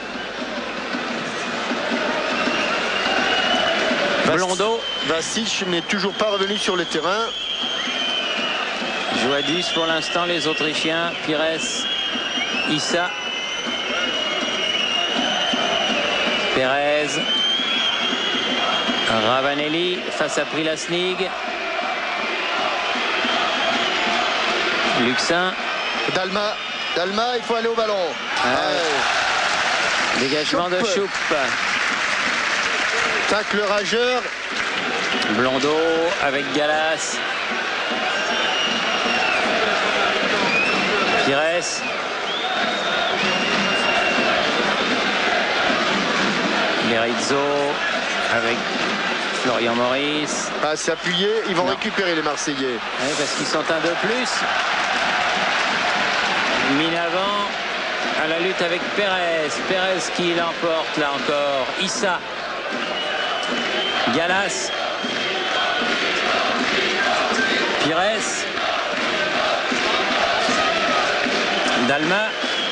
Blondeau. Vastic n'est toujours pas revenu sur le terrain. Joue à dix pour l'instant les Autrichiens. Pires, Issa, Perez, Ravanelli face à Prilasnig, Luxin, Dalma, Dalma, il faut aller au ballon. Ah, ouais. Dégagement Choupe. de Choupe. Tacle rageur. Blondeau avec Galas. Pires. Berizzo avec Florian Maurice. Ah, c'est appuyé, ils vont non. récupérer les Marseillais. Oui, parce qu'ils sont un de plus. Mine avant à la lutte avec Perez. Perez qui l'emporte là encore. Issa. Galas. Pires. Dalma.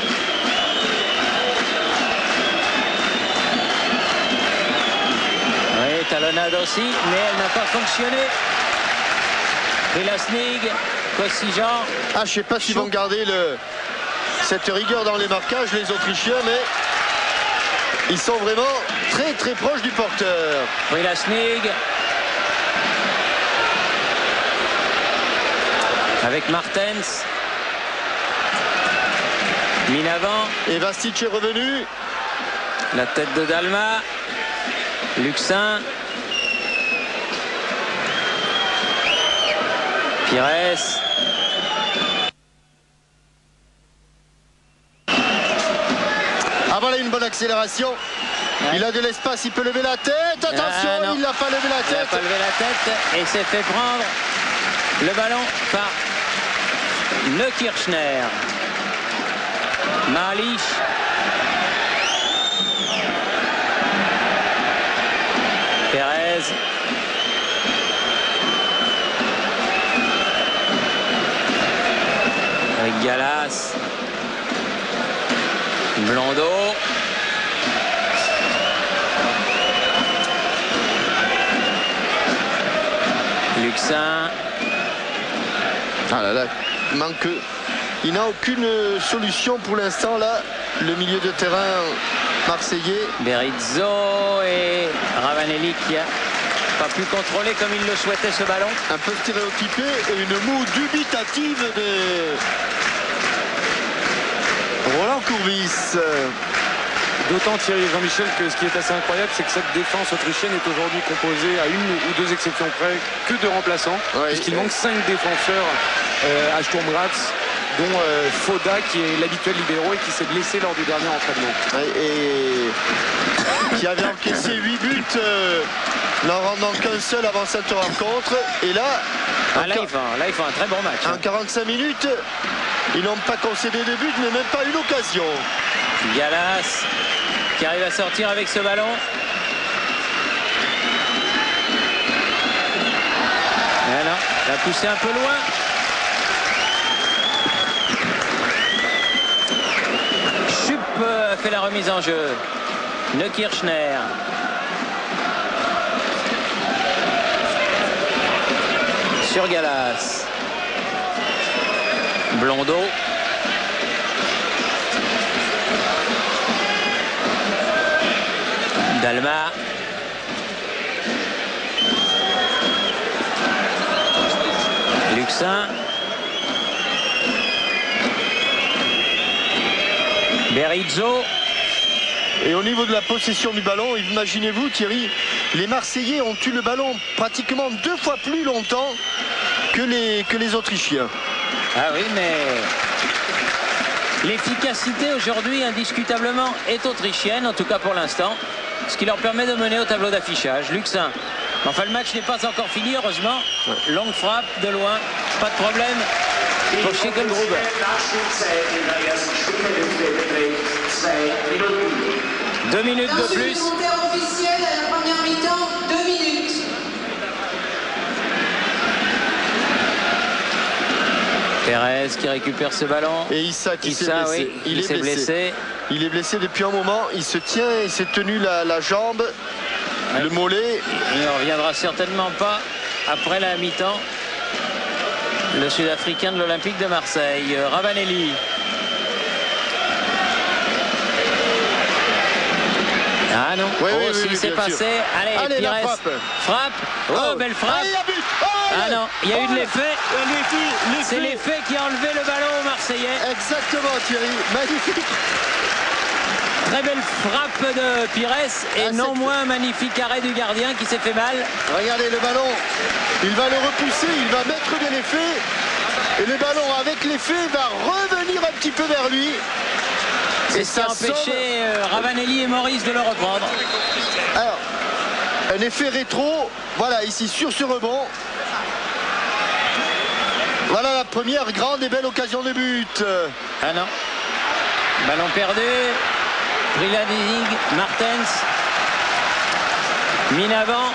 Oui, talonnade aussi, mais elle n'a pas fonctionné. Prilasnig, Kozichan. Ah, je sais pas s'ils vont garder le, cette rigueur dans les marquages, les Autrichiens, mais ils sont vraiment très très proches du porteur. Prilasnig. Avec Martens. Mine avant. Et Vastic est revenu. La tête de Dalma. Luxin. Pires. Ah voilà une bonne accélération. Ouais. Il a de l'espace, il peut lever la tête. Attention, ah, il n'a pas levé la tête. Il n'a pas levé la tête et s'est fait prendre le ballon par Neukirchner. Malich. Perez. Avec Galas. Blondeau. Luxin. Ah là là, manque. Il n'a aucune solution pour l'instant là, le milieu de terrain marseillais. Berizzo et Ravanelli qui a pas pu contrôler comme il le souhaitait ce ballon. Un peu stéréotypé et une moue dubitative de Roland Courbis. D'autant, Thierry et Jean-Michel, que ce qui est assez incroyable, c'est que cette défense autrichienne est aujourd'hui composée, à une ou deux exceptions près, que de remplaçants. Ouais, puisqu'il manque cinq défenseurs euh, à Sturm Graz, dont euh, Foda, qui est l'habituel libéraux et qui s'est blessé lors du dernier entraînement. Ouais, et qui avait encaissé huit buts, euh, n'en rendant qu'un seul avant cette rencontre. Et là, ah, là, il fait un, là, il fait un très bon match. En hein. quarante-cinq minutes, ils n'ont pas concédé de but, mais même pas une occasion. Galas qui arrive à sortir avec ce ballon. Voilà, il a poussé un peu loin. Choupe a fait la remise en jeu. Neukirchner. Sur Galas. Blondeau. Dalma. Luxin. Berizzo. Et au niveau de la possession du ballon, imaginez-vous Thierry, les Marseillais ont eu le ballon pratiquement deux fois plus longtemps que les, que les Autrichiens. Ah oui, mais l'efficacité aujourd'hui indiscutablement est autrichienne, en tout cas pour l'instant, ce qui leur permet de mener au tableau d'affichage. Luxin. Enfin, le match n'est pas encore fini, heureusement. Ouais. Longue frappe de loin, pas de problème pour Schickelgruber. Deux minutes de plus. Officiel à la première mi-temps, deux minutes. Pérez qui récupère ce ballon. Et Issa qui s'est blessé. Oui, il, il est blessé. blessé. Il est blessé depuis un moment. Il se tient, il s'est tenu la, la jambe, ouais. Le mollet. Il ne reviendra certainement pas après la mi-temps. Le Sud-Africain de l'Olympique de Marseille, Ravanelli. Ah non, oui, oh, oui, ce qui oui, s'est passé. Sûr. Allez, Allez Pires. La frappe. Frappe. Oh, oh, belle frappe. Allez, but. Oh, ah non, il y a oh, eu de l'effet. C'est C'est l'effet qui a enlevé le ballon aux Marseillais. Exactement, Thierry. Magnifique. Très belle frappe de Pires et ah, non moins magnifique arrêt du gardien qui s'est fait mal. Regardez le ballon. Il va le repousser, il va mettre de l'effet. Et le ballon, avec l'effet, va revenir un petit peu vers lui. C'est ce qui a empêché euh, Ravanelli et Maurice de le reprendre. Alors, un effet rétro, voilà, ici sur ce rebond. Voilà la première grande et belle occasion de but. Ah non. Ballon perdu. Briladig, Martens. Mine avant.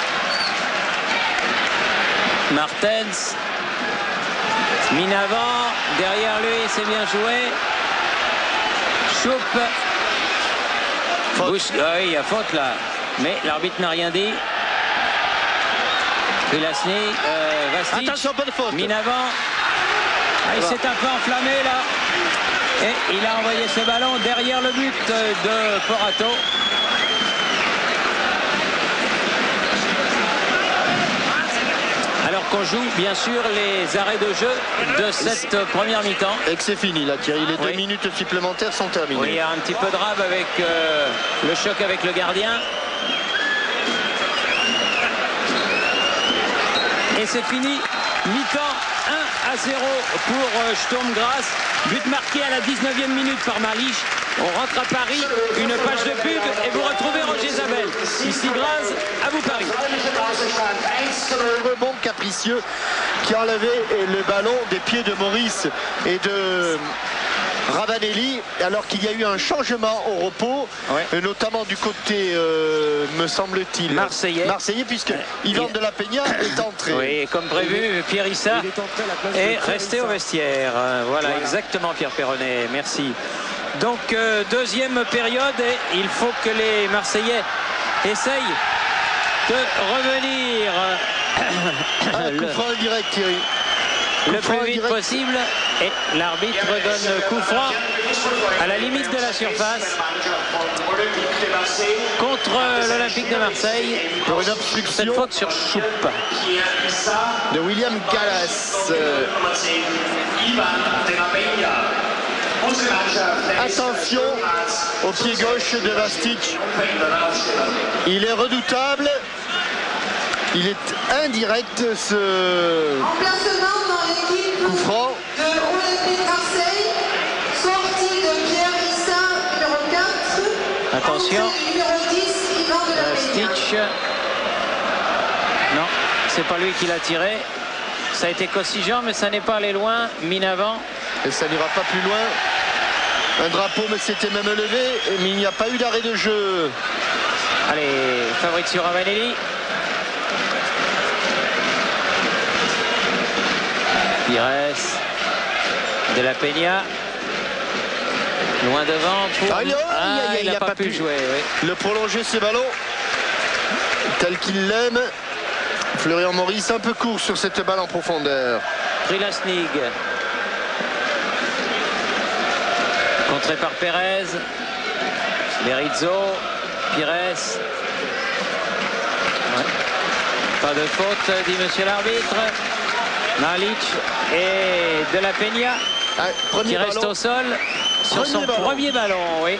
Martens. Mine avant. Derrière lui, c'est bien joué. Choupe. Bouche. Ah oui, il y a faute là. Mais l'arbitre n'a rien dit. Prilasny, euh, Vastic. Attention, pas de faute. Mine avant. Ah, il s'est un peu enflammé là. Et il a envoyé ce ballon derrière le but de Porato. Alors qu'on joue bien sûr les arrêts de jeu de cette première mi-temps. Et que c'est fini là Thierry, les oui. deux minutes supplémentaires sont terminées. Oui, il y a un petit peu de rab avec euh, le choc avec le gardien. Et c'est fini, mi-temps un à zéro pour euh, Sturm Graz. But marqué à la dix-neuvième minute par Malich. On rentre à Paris, une page de pub et vous retrouvez Roger Zabel. Ici Graz, à vous Paris. Un rebond capricieux qui a enlevé le ballon des pieds de Maurice et de Ravanelli, alors qu'il y a eu un changement au repos, ouais. Notamment du côté, euh, me semble-t-il, Marseillais. Marseillais, puisque euh, Yvan il... de la Peña est entré. Oui, comme prévu, Pierre Issa est resté au vestiaire. Voilà, exactement, Pierre Perronnet. Merci. Donc, euh, deuxième période, et il faut que les Marseillais essayent de revenir. Ah, le... coup franc direct, Thierry. Le plus vite possible, et l'arbitre donne coup franc à la limite de la surface contre l'Olympique de Marseille pour une obstruction. Cette faute sur Choupe de William Gallas. Attention au pied gauche de Vastic. Il est redoutable. Il est indirect ce coup franc. De Olympique Marseille, sortie de Pierre Issa, numéro quatre. Attention. Numéro dix, Yvan de la Peña. Stitch. Non, c'est pas lui qui l'a tiré. Ça a été Cossigean, mais ça n'est pas allé loin. Mine avant. Et ça n'ira pas plus loin. Un drapeau mais s'était même levé, mais il n'y a pas eu d'arrêt de jeu. Allez, Fabrizio Ravanelli. Pires de la Peña. Loin devant pour... Ah, il n'a ah, il pas, pas pu jouer. Oui. Le prolonger ce ballon tel qu'il l'aime. Florian Maurice un peu court sur cette balle en profondeur. Prilasnig. Contré par Pérez. Berizzo. Pires. Ouais. Pas de faute, dit monsieur l'arbitre. Malich et de la Peña. Ah, premier qui reste ballon. au sol sur Premier son ballon. premier ballon, oui.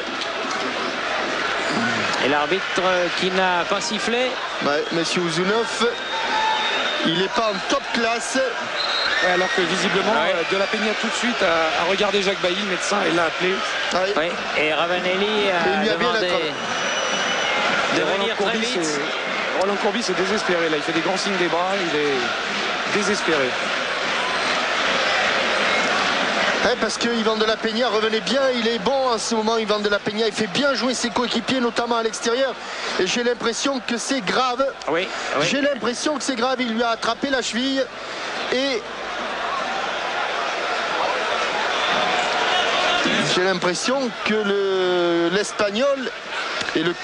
Et l'arbitre qui n'a pas sifflé. Ouais, Monsieur Ouzunov, il n'est pas en top classe. Ouais, alors que visiblement, Ouais. euh, De La Peña tout de suite a, a regardé Jacques Bailly, le médecin, et l'a appelé. Ouais. Oui. Et Ravanelli Et il a lui a bien demandé attrapé. de Et Roland venir très Courbis vite. est- Roland Courbis est désespéré là, il fait des grands signes des bras, il est désespéré. Ouais, parce que Ivan de la Peña revenait bien, il est bon en ce moment. Ivan de la Peña, il fait bien jouer ses coéquipiers, notamment à l'extérieur. Et j'ai l'impression que c'est grave. Oui, oui. J'ai l'impression que c'est grave. Il lui a attrapé la cheville et j'ai l'impression que le l'Espagnol et le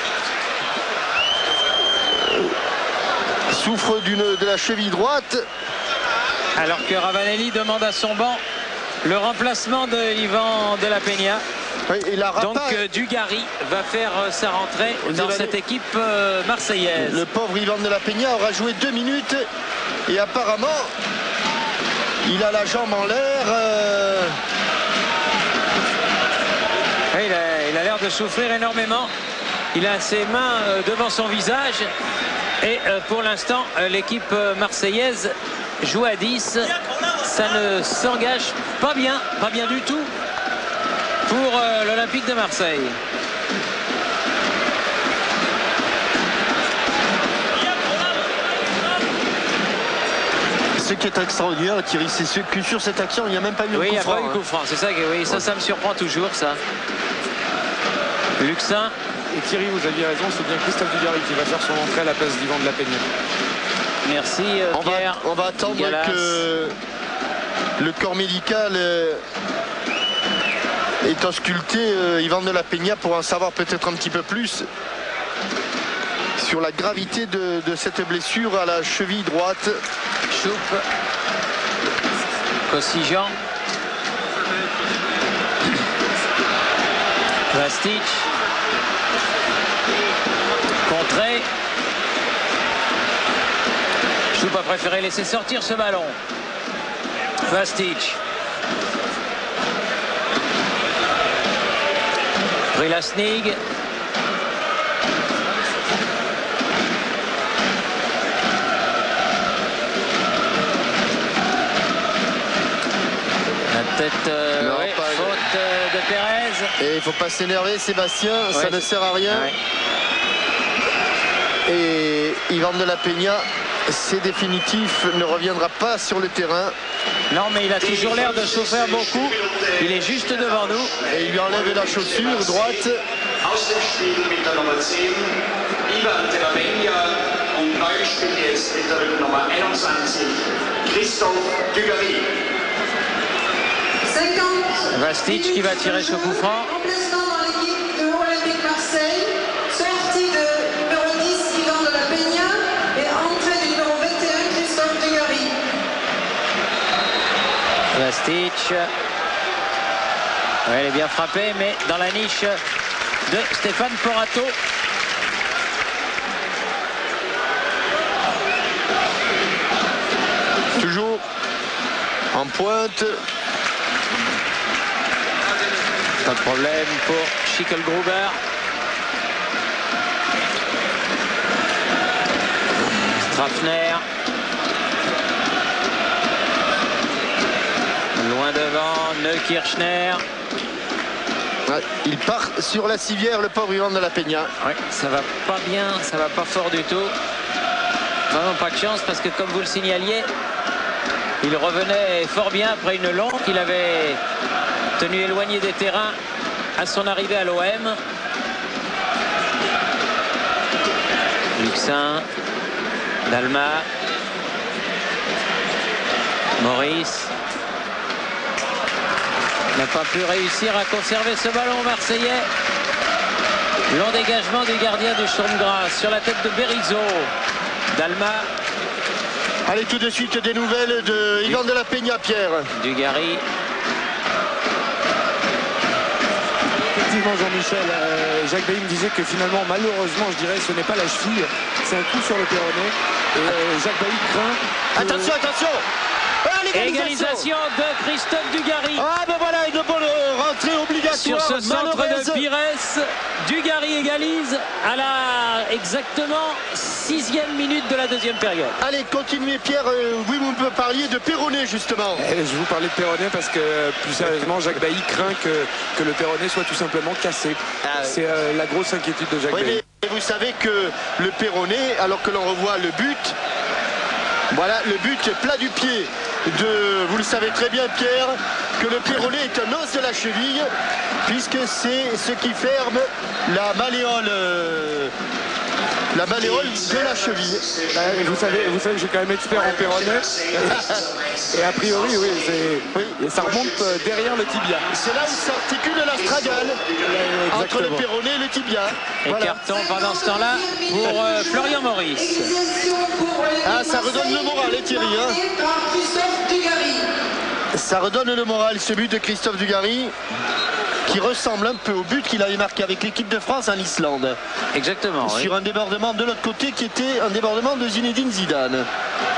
souffre d'une de la cheville droite. Alors que Ravanelli demande à son banc le remplacement de Ivan de la Peña. Oui, et la Donc Rapa, euh, Dugarry va faire euh, sa rentrée On dans dirait cette les- équipe euh, marseillaise. le pauvre Ivan de la Peña aura joué deux minutes et apparemment il a la jambe en l'air. euh, Oui, il a- il a l'air de souffrir énormément. Il a ses mains euh, devant son visage. Et euh, pour l'instant, euh, l'équipe euh, marseillaise joue à dix. Ça ne s'engage pas bien, pas bien du tout pour euh, l'Olympique de Marseille. Ce qui est extraordinaire, Thierry, c'est ce que sur cette action, il n'y a même pas eu Oui, un il n'y coup a pas franc. eu hein. coup franc. C'est ça, que, oui, ça, ça me surprend toujours, ça. Luxin. Et Thierry, vous aviez raison, c'est bien Christophe Dugarry qui va faire son entrée à la place d'Ivan de la Peña. Merci euh, On va, Pierre. on va attendre Galas. que le corps médical euh, est ausculté euh, Ivan de la Peña pour en savoir peut-être un petit peu plus sur la gravité de, de cette blessure à la cheville droite. Choupe. Kossignan. Vastic. Contré. Choupe a préféré laisser sortir ce ballon. Vastic. Prilasnig. La tête, euh, Non, ouais, pas- faute euh, de Pérez. Et il ne faut pas s'énerver, Sébastien, ça Ouais. ne sert à rien. Ouais. Et Ivan de la Peña, c'est définitif, ne reviendra pas sur le terrain. Non, mais il a toujours l'air de souffrir beaucoup. Il est juste devant nous. Et il lui enlève la chaussure droite. Aus dem Spiel mit der Nummer zehn, Ivan de la Peña, und neu spielt jetzt mit der Nummer einundzwanzig, Christophe Dugarry. cinquante. Vastic qui va tirer ce coup franc. Remplacement dans l'équipe de l'Olympique Marseille. Sortie de numéro dix, Ivan de la Peña. Et entrée du numéro vingt et un, Christophe Dugarry. Vastic. Ouais, elle est bien frappée, mais dans la niche de Stéphane Porato. Toujours en pointe. Pas de problème pour Schickelgruber. Strafner. Loin devant, Neukirchner. Ouais, il part sur la civière, le pauvre Ivan de la Peña. Ouais, ça va pas bien, ça va pas fort du tout. Vraiment pas de chance parce que comme vous le signaliez, il revenait fort bien après une longue qu'il avait tenu éloigné des terrains à son arrivée à l'O M. Luxin, Dalma, Maurice n'a pas pu réussir à conserver ce ballon marseillais. Long dégagement du gardien du Sturm Graz sur la tête de Berizzo. Dalma, Allez, tout de suite des nouvelles de Ivan de la Peña, Pierre. Dugarry. Effectivement, Jean-Michel, euh, Jacques Bailly me disait que finalement, malheureusement, je dirais, ce n'est pas la cheville, c'est un coup sur le péroné. Et euh, Jacques Bailly craint. que- Attention, attention. Ah, égalisation de Christophe Dugarry. Ah ben voilà, une bonne rentrée obligatoire. Sur ce centre malheureuse. de Pires, Dugarry égalise à la exactement sixième minute de la deuxième période. Allez, continuez Pierre. Euh, oui, vous me parliez de Perronnet justement. Et je vous parlais de Perronnet parce que plus sérieusement, Jacques Bailly craint que, que le Perronnet soit tout simplement cassé. Ah, oui. C'est euh, la grosse inquiétude de Jacques Oui, Bailly. mais vous savez que le Perronnet, alors que l'on revoit le but, voilà, le but plat du pied de, vous le savez très bien Pierre, que le Perronnet est un os de la cheville, puisque c'est ce qui ferme la malléole, euh, la malléole de la cheville. Et vous savez, vous savez, je suis quand même expert en Perronnet. Et a priori, oui, c'est, oui, ça remonte derrière le tibia. C'est là où s'articule l'astragale, entre le Perronnet et le tibia. Et Voilà. carton pendant ce temps-là pour euh, Florian Maurice. Ah, ça redonne le moral, hein, Thierry. Hein. Par Christophe Dugarry. Ça redonne le moral, ce but de Christophe Dugarry, qui ressemble un peu au but qu'il avait marqué avec l'équipe de France en Islande. Exactement. Sur Oui. un débordement de l'autre côté qui était un débordement de Zinedine Zidane.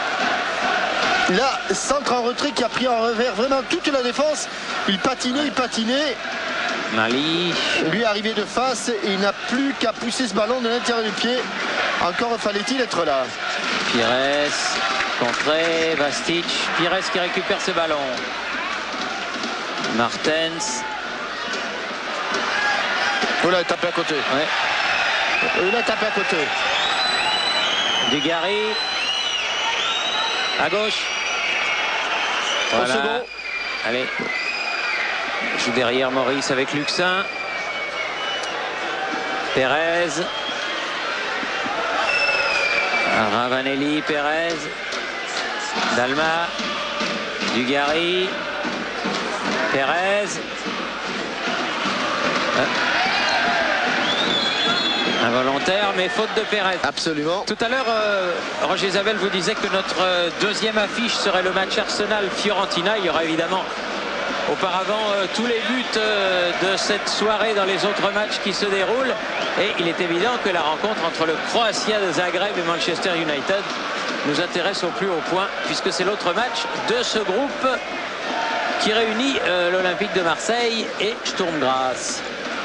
Là, centre en retrait qui a pris en revers vraiment toute la défense. Il patinait, il patinait. Mali. Lui arrivé de face et il n'a plus qu'à pousser ce ballon de l'intérieur du pied. Encore fallait-il être là. Pires, contré, Vastic. Pires qui récupère ce ballon. Martens. Oh là, il tape à côté. Ouais. Il a tapé à côté. Dugarry. À gauche. Au Voilà. second. Allez. Joue derrière Maurice avec Luxin. Pérez. Ravanelli, Pérez. Dalma. Dugarry. Pérez. Involontaire, mais faute de Pérez. Absolument. Tout à l'heure, euh, Roger Isabelle vous disait que notre euh, deuxième affiche serait le match Arsenal-Fiorentina. Il y aura évidemment auparavant euh, tous les buts euh, de cette soirée dans les autres matchs qui se déroulent. Et il est évident que la rencontre entre le Croatia de Zagreb et Manchester United nous intéresse au plus haut point, puisque c'est l'autre match de ce groupe qui réunit euh, l'Olympique de Marseille et Sturm Graz.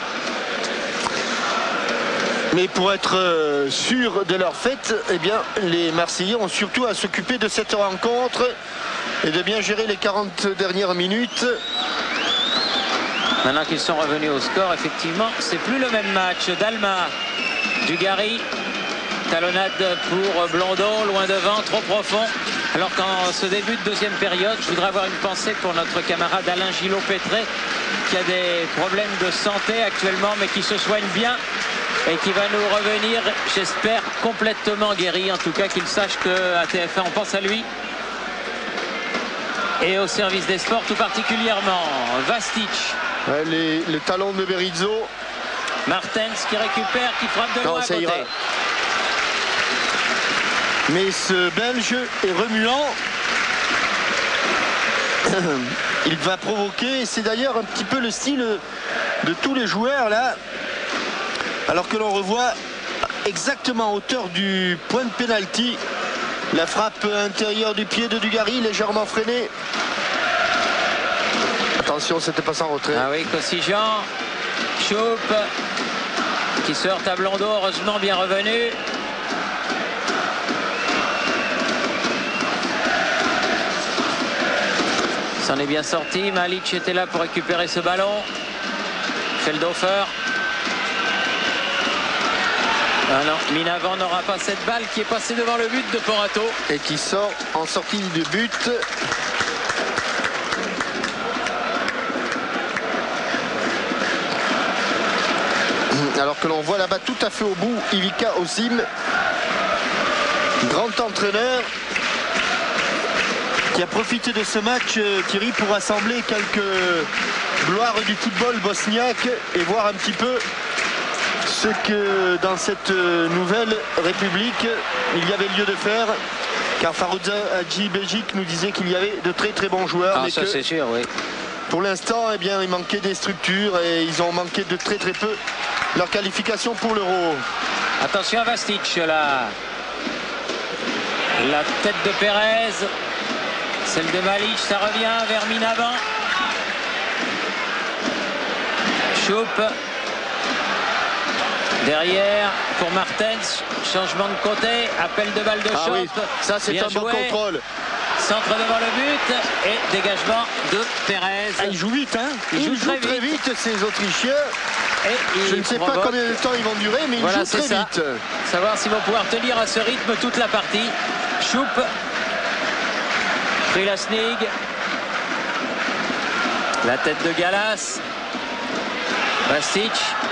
Mais pour être euh, sûr de leur fête, eh bien, les Marseillais ont surtout à s'occuper de cette rencontre et de bien gérer les quarante dernières minutes. Maintenant qu'ils sont revenus au score, effectivement, c'est plus le même match. Dalma, Dugarry, talonnade pour Blondeau, loin devant, trop profond. Alors qu'en ce début de deuxième période, je voudrais avoir une pensée pour notre camarade Alain Gillot-Pétré, qui a des problèmes de santé actuellement, mais qui se soigne bien et qui va nous revenir, j'espère, complètement guéri. En tout cas, qu'il sache qu'à T F un, on pense à lui. Et au service des sports tout particulièrement. Vastic. Ouais, les, les talons de Berizzo. Martens qui récupère, qui frappe de Non, loin à ça côté. ira. Mais ce Belge est remuant. Il va provoquer. C'est d'ailleurs un petit peu le style de tous les joueurs là. Alors que l'on revoit exactement à hauteur du point de pénalty la frappe intérieure du pied de Dugarry, légèrement freinée. Attention, c'était pas sans retrait. Ah oui, Koscielny, Choup qui se heurte à Blondeau, heureusement bien revenu. S'en est bien sorti. Malic était là pour récupérer ce ballon. Feldhofer. Ah non, Minavan n'aura pas cette balle qui est passée devant le but de Porato. Et qui sort en sortie de but. Alors que l'on voit là-bas tout à fait au bout Ivica Osim, grand entraîneur qui a profité de ce match, Thierry, pour rassembler quelques gloires du football bosniaque et voir un petit peu ce que dans cette nouvelle république il y avait lieu de faire, car Farouza Hadji Bejic nous disait qu'il y avait de très très bons joueurs, Ah, mais ça que c'est sûr, oui. pour l'instant, eh bien, il manquait des structures et ils ont manqué de très très peu leur qualification pour l'Euro. Attention à Vastic là. La tête de Pérez. Celle de Malic, ça revient vers Minavan. Choupe. Derrière pour Martens. Changement de côté. Appel de balle de Ah Choupe. oui, ça c'est un bon contrôle. Centre devant le but et dégagement de Pérez. Ah, il joue vite, hein. Il, il joue, joue très, très vite. vite, ces Autrichiens. Et je ne sais provoque. pas combien de temps ils vont durer, mais voilà, ils jouent très ça. vite. Savoir s'ils vont pouvoir tenir à ce rythme toute la partie. Choupe. Prilasnig. La tête de Galas. Bastic.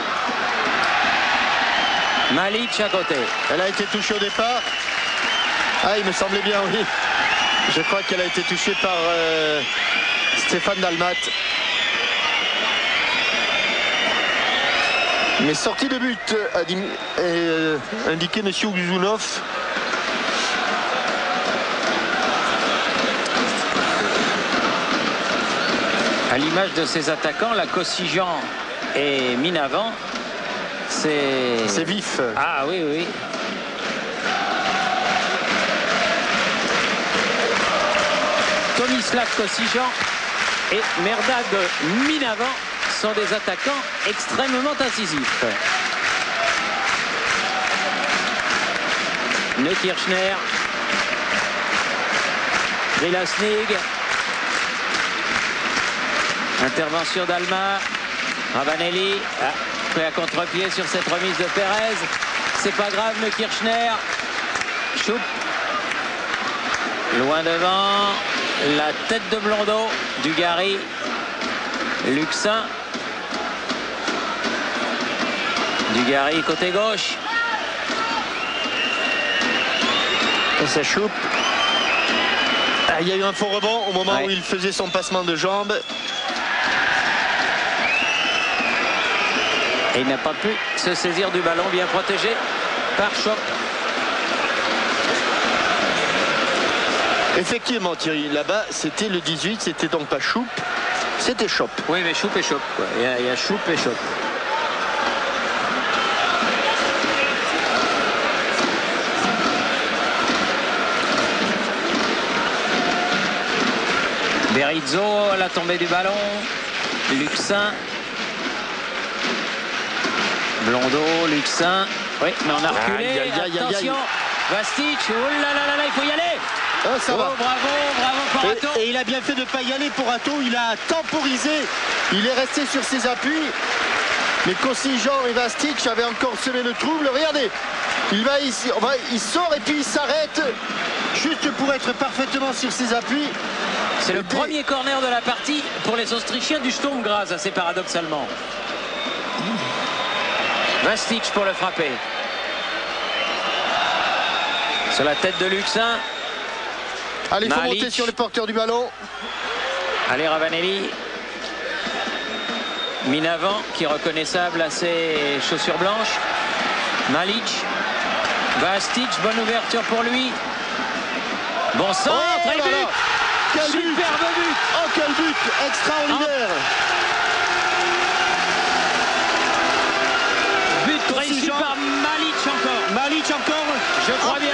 Malic à côté. Elle a été touchée au départ. Ah, il me semblait bien, oui. Je crois qu'elle a été touchée par euh, Stéphane Dalmat. Mais sortie de but, a dit, euh, indiqué M. Ouzunov. À l'image de ses attaquants, la Kossignan et Minavan, c'est... C'est vif. Ah oui, oui. Tomislav Kossignan et Merdad Minavan sont des attaquants extrêmement incisifs. Ne Kirchner, Prilasnig, intervention d'Alma, Ravanelli, ah, pris à contre-pied sur cette remise de Pérez. C'est pas grave, Ne Kirchner, Choupe, loin devant. La tête de Blondeau, Dugarry, Luxin. Dugarry côté gauche. Et ça Choupe. Ah, il y a eu un faux rebond au moment ouais. où il faisait son passement de jambes. Et il n'a pas pu se saisir du ballon, bien protégé par Choupe. Effectivement, Thierry, là-bas, c'était le dix-huit, c'était donc pas Choupe, c'était Choupe. Oui, mais Choupe et Choupe, quoi. Il y a, il y a Choupe et Choupe. Berizzo, la tombée du ballon. Luxin. Blondeau, Luxin. Oui, mais on a reculé. Aïe, aïe, aïe, attention, Bastic. Oh là là là là, il faut y aller. Oh, ça oh, va. Bravo, bravo Porato. Et, et il a bien fait de ne pas y aller, Porato. Il a temporisé. Il est resté sur ses appuis. Mais Kossignan et Vastic avaient encore semé le trouble. Regardez, il va ici, on va, il sort et puis il s'arrête juste pour être parfaitement sur ses appuis. C'est le premier corner de la partie pour les Autrichiens du Sturm Graz, assez paradoxalement. Vastic pour le frapper. Sur la tête de Luxin. Allez, il faut monter sur le porteur du ballon. Allez, Ravanelli. Minavan qui est reconnaissable à ses chaussures blanches. Malic. Vastic, bonne ouverture pour lui. Bon centre, oh, et but. Quel Superbe but. but. Oh, quel but extraordinaire. En... But réussi par Malic encore. Malic encore. Je crois oh. bien.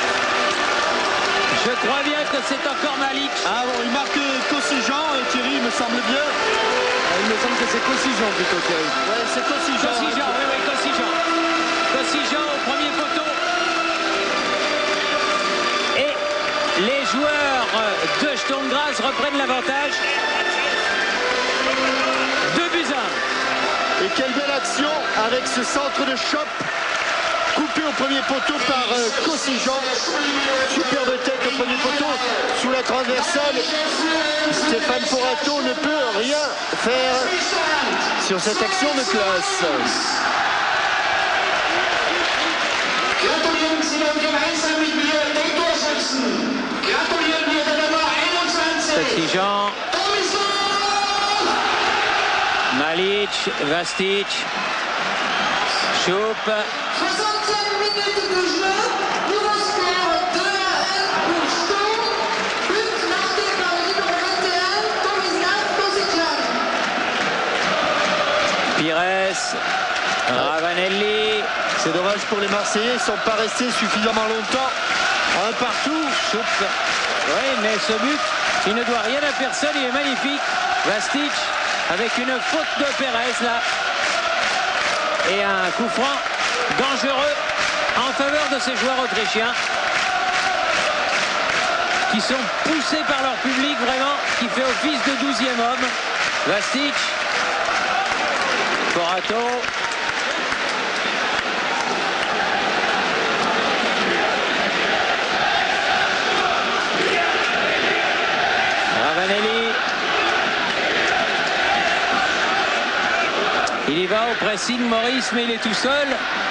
Je crois bien que c'est encore Malic. Ah bon, il marque Kossignan, Thierry, il me semble bien. Il me semble que c'est Kossignan plutôt, Thierry. Ouais, c'est Kossignan. Kossignan, oui, oui, Kossignan. Kossignan au premier poteau. Et les joueurs de Sturm Graz reprennent l'avantage. deux buts à un. Et quelle belle action avec ce centre de Choupe. Coupé au premier poteau par euh, Kossignan. Superbe tête au premier poteau. Sous la transversale. Stéphane Porato ne peut rien faire sur cette action de classe. Kossignan. Malic, Vastic. Choupe. soixantième minute de jeu, nouveau score deux à un pour Sturm, but marqué par le numéro vingt et un, Tomislav Kossignan. Pires, Ravanelli. C'est dommage pour les Marseillais, ils ne sont pas restés suffisamment longtemps Un partout. Choupe. Oui, mais ce but, il ne doit rien à personne, il est magnifique. Vastic avec une faute de Pérez là. Et un coup franc dangereux en faveur de ces joueurs autrichiens qui sont poussés par leur public vraiment, qui fait office de douzième homme. Vastic, Porato. Ravanelli. Il y va au pressing, Maurice, mais il est tout seul.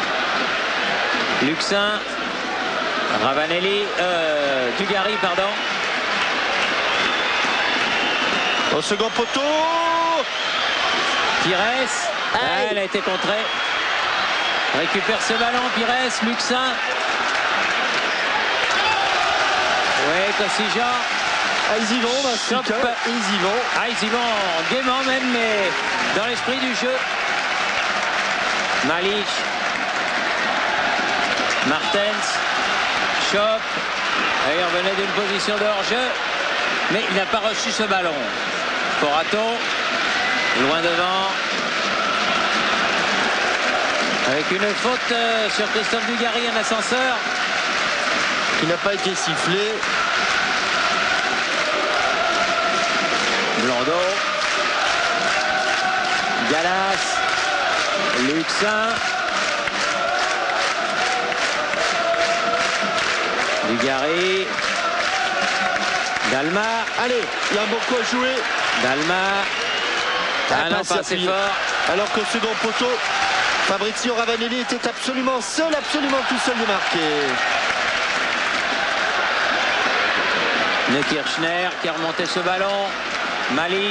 Luxin, Ravanelli, euh, Dugarry, pardon. Au second poteau. Pires, ah, elle a été contrée. Récupère ce ballon, Pires, Luxin. Oui, Cossijan. Ah, ils y vont, Vastic, hein. Ils y vont. Ah, ils y vont gaiement même, mais dans l'esprit du jeu. Malic. Martens. Chop. Il revenait d'une position de hors-jeu, mais il n'a pas reçu ce ballon. Porato. Loin devant. Avec une faute sur Christophe Dugarry, un ascenseur. Qui n'a pas été sifflé. Blondeau, Galas, Luxin, Dugarry, Dalma. Allez, il y a beaucoup à jouer. Dalma. Ah, Ah, non, pas pas assez appuyé. fort. Alors qu'au second poteau, Fabrizio Ravanelli était absolument seul, absolument tout seul de marquer. Le Kirchner qui a remonté ce ballon. Malic.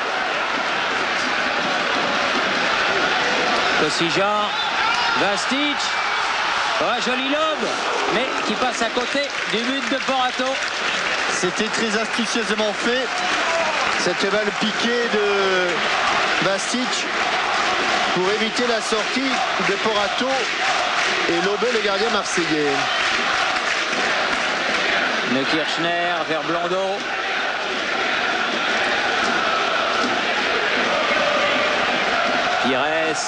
Cossijan. Vastic. Oh, joli lobe, mais qui passe à côté du but de Porato. C'était très astucieusement fait. Cette balle piquée de Vastic pour éviter la sortie de Porato et lober le gardien marseillais. Le Kirchner vers Blondeau. Pires.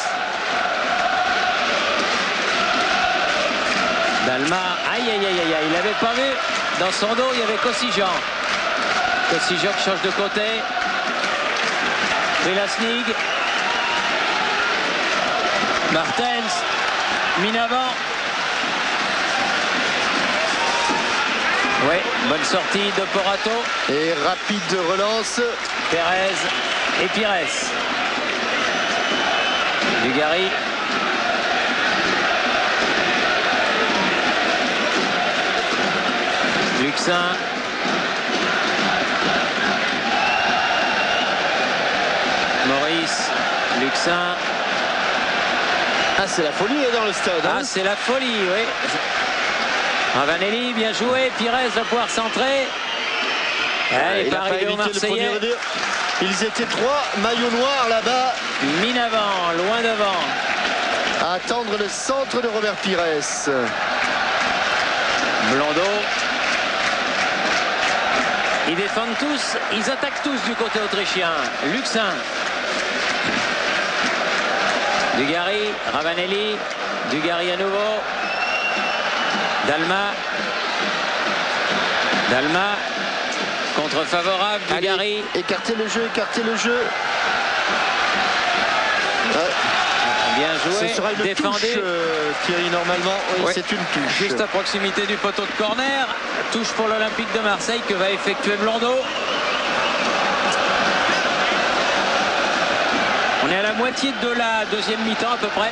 Dalma. Aïe, aïe, aïe, aïe, aïe. Il n'avait pas vu. Dans son dos, il y avait Cossijan. Cossijan qui change de côté. Velasnig. Martens. Minavant. Oui, bonne sortie de Porato. Et rapide relance. Pérez et Pires. Dugarry. Luxin. Maurice. Luxin. Ah, c'est la folie dans le stade. Ah, Hein. c'est la folie, oui. Ravanelli, bien joué. Pires va pouvoir centrer. Ah, il n'est pas arrivé au Marseillais. Ils étaient trois maillots noirs là-bas. Mine avant, loin devant. À attendre le centre de Robert Pires. Blondeau. Ils défendent tous, ils attaquent tous du côté autrichien. Luxin. Dugarry, Ravanelli. Dugarry à nouveau. Dalma. Dalma. Contre favorable, Dugarry. Écartez le jeu, écartez le jeu. Ouais. Bien joué, Ce sera une défendu. touche, euh, Thierry, normalement. Oui, Oui. c'est une touche. Juste à proximité du poteau de corner. Touche pour l'Olympique de Marseille que va effectuer Blondeau. On est à la moitié de la deuxième mi-temps à peu près.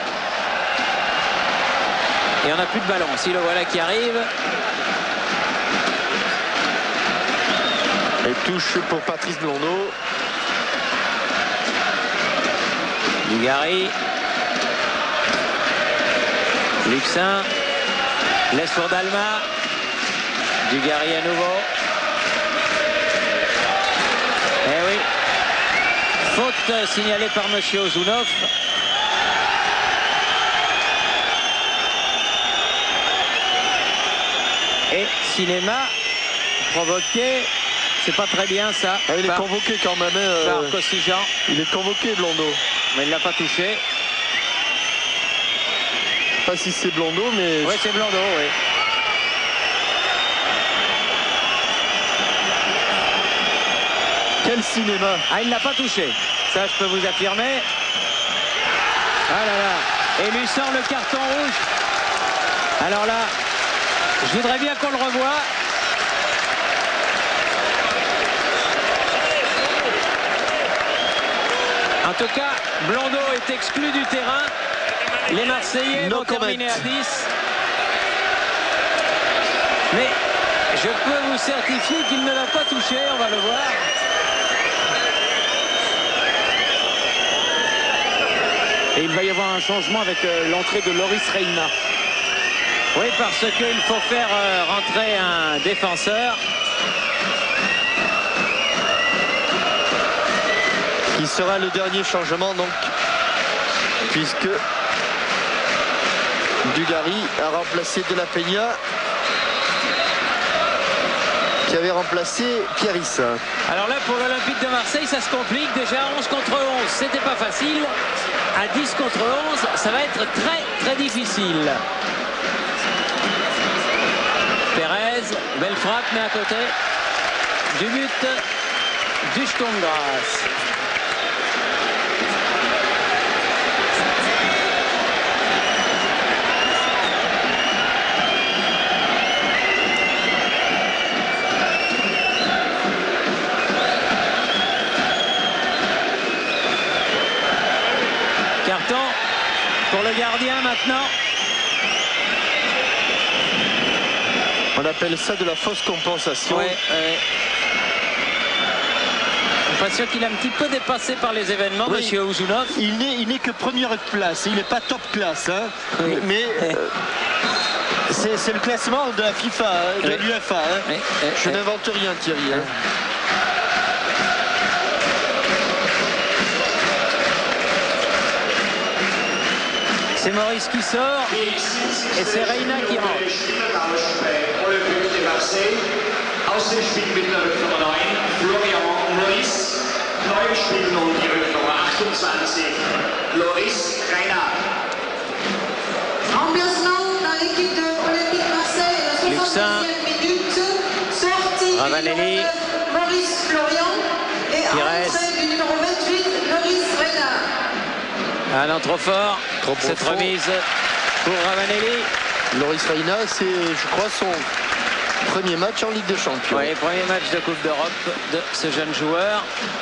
Et on n'a plus de ballon. Si le voilà qui arrive. Et touche pour Patrice Blondeau. Dugarry. Luxin. Laisse pour Dalma. Dugarry à nouveau. Eh oui. Faute signalée par monsieur Ozunov. Et cinéma provoqué. C'est pas très bien ça. Ah, il est par, convoqué quand même. Hein, par euh, Kossidjian. il est convoqué, Blondeau. Mais il l'a pas touché. Pas si c'est Blondeau, mais. Oui, c'est Blondeau, oui. Quel cinéma! Ah, il l'a pas touché. Ça, je peux vous affirmer. Ah là là. Et lui sort le carton rouge. Alors là, je voudrais bien qu'on le revoie. En tout cas, Blondeau est exclu du terrain. Les Marseillais No vont comment. terminer à dix. Mais je peux vous certifier qu'il ne l'a pas touché. On va le voir. Et il va y avoir un changement avec euh, l'entrée de Loris Reina. Oui, parce qu'il faut faire euh, rentrer un défenseur. Qui sera le dernier changement, donc. Puisque Dugarry a remplacé De La Peña, qui avait remplacé Pieris. Alors là, pour l'Olympique de Marseille, ça se complique. Déjà onze contre onze, c'était pas facile. À dix contre onze, ça va être très très difficile. Pérez, belle frappe, mais à côté du but du Sturm Graz. Carton pour le gardien maintenant. On appelle ça de la fausse compensation. Ouais, ouais. L'impression qu'il est un petit peu dépassé par les événements, Oui. monsieur Ouzunov. Il n'est il n'est que première place, il n'est pas top classe. Hein. Oui. Mais euh, c'est c'est le classement de la FIFA, hein, de Oui. l'UEFA. Hein. Oui, oui, Je oui. n'invente rien, Thierry. Hein. C'est Maurice qui sort et c'est Reina qui rentre. Olympique de Marseille. Aus dem Spiel mit der Rücknummer neun, Florian Loris. Neu im Spiel nun die Rücknummer achtundzwanzig, Loris Reina. Remplacement dans l'équipe de Olympique Marseille, la Luxin. soixante-deuxième minute. Sortie Ravanelli. du numéro neuf, Maurice Florian. Et Pires. entrée du numéro vingt-huit, Loris Reina. Ah non, trop fort. Trop Cette profond. remise pour Ravanelli. Loris Reina, c'est, je crois, son premier match en Ligue des Champions. Oui, premier match de Coupe d'Europe de ce jeune joueur.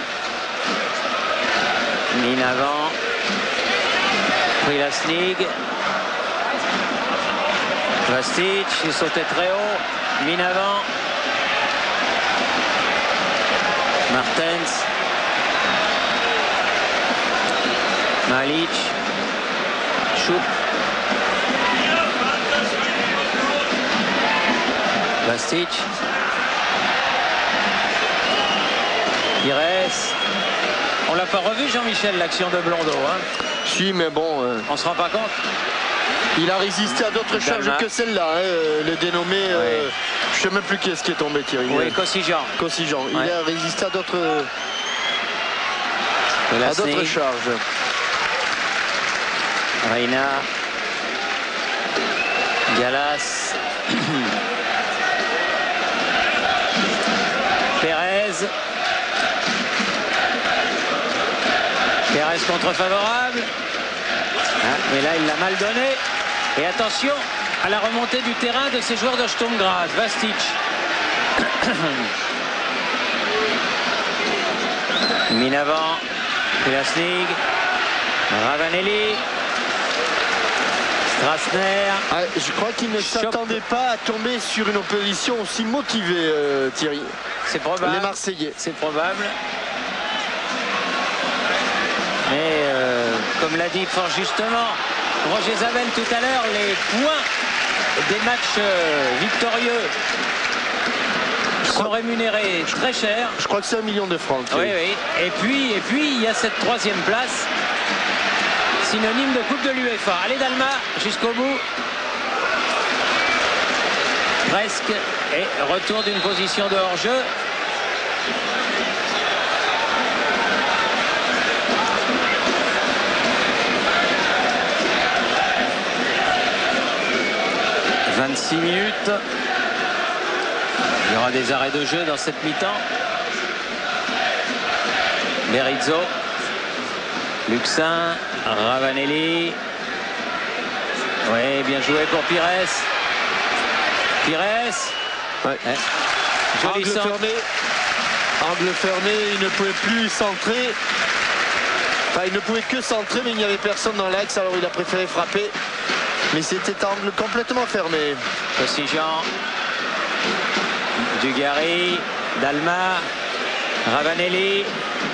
Mine avant. Prilasnig. Vastic, il sautait très haut. Mine avant. Martens. Malic. Choup. Vastic. Pires. On l'a pas revu, Jean-Michel, l'action de Blondeau. Hein. Si, mais bon, euh, On se rend pas compte. il a résisté à d'autres charges Dalma. que celle-là. Hein, euh, le dénommé, euh, je sais même plus qui est-ce qui est tombé, Thierry. Oui, Euh, Kossidjian. Kossidjian. Il Ouais. a résisté à d'autres à Lasnik, d'autres charges. Reina. Galas. Pérez. Pérez contre-favorable. Ah, mais là, il l'a mal donné. Et attention à la remontée du terrain de ces joueurs de Sturm Graz. Vastic. Mine avant. Prilasnig. Ravanelli. Strasner. Ah, je crois qu'il ne Chope. s'attendait pas à tomber sur une opposition aussi motivée, euh, Thierry. C'est probable. Les Marseillais. C'est probable. Mais euh, comme l'a dit fort justement Roger Zabel tout à l'heure, les points des matchs euh, victorieux sont rémunérés très cher. Je crois que c'est un million de francs. Oui, Thierry. oui. Et puis, et puis, il y a cette troisième place, synonyme de Coupe de l'UEFA. Allez, Dalma, jusqu'au bout. Presque. Et retour d'une position de hors-jeu. vingt-six minutes. Il y aura des arrêts de jeu dans cette mi-temps. Berizzo, Luxin, Ravanelli. Oui, bien joué pour Pires. Pires. Ouais. Eh. Joli Angle centre. fermé. Angle fermé, il ne pouvait plus centrer. Enfin, il ne pouvait que centrer, mais il n'y avait personne dans l'axe, alors il a préféré frapper. Mais c'était angle complètement fermé. Jean, Dugarry, Dalma, Ravanelli.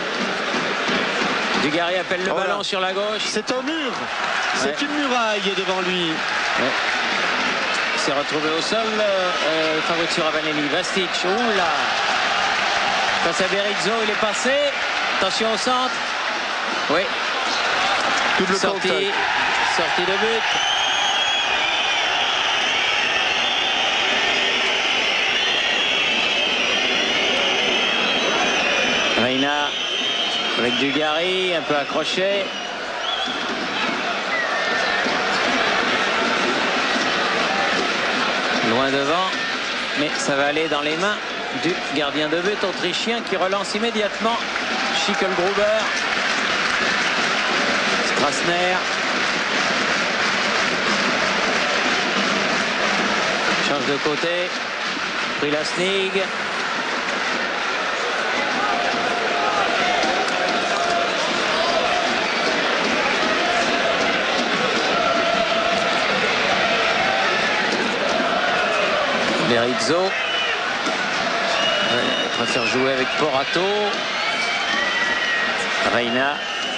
Dugarry appelle le Oh là. ballon sur la gauche. C'est un mur. C'est Ouais. une muraille devant lui. Ouais. Il s'est retrouvé au sol, euh, Fabrizio Ravanelli. Vastic, oula. Face à Berizzo, il est passé. Attention au centre. Oui. Double Sortie, contact. sortie de but. Reina avec Dugarry, un peu accroché. Loin devant, mais ça va aller dans les mains du gardien de but autrichien qui relance immédiatement. Schickelgruber, Strasner. Change de côté. Prilasnig. Berizzo. Ouais, il préfère jouer avec Porato. Reina.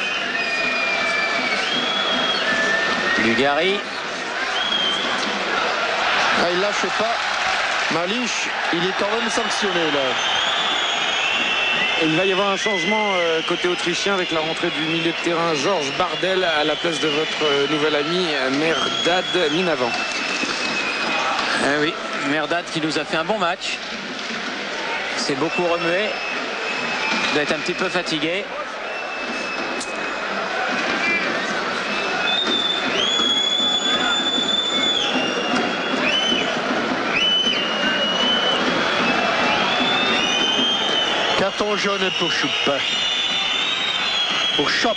Dugarry. Ah, il lâche pas. Malich, il est quand même sanctionné là. Et il va y avoir un changement euh, côté autrichien avec la rentrée du milieu de terrain Georges Bardel à la place de votre euh, nouvel ami euh, Mehrdad Minavan. Eh oui, Mehrdad qui nous a fait un bon match. C'est beaucoup remué. Il doit être un petit peu fatigué. Carton jaune pour Choup. Pour Chop.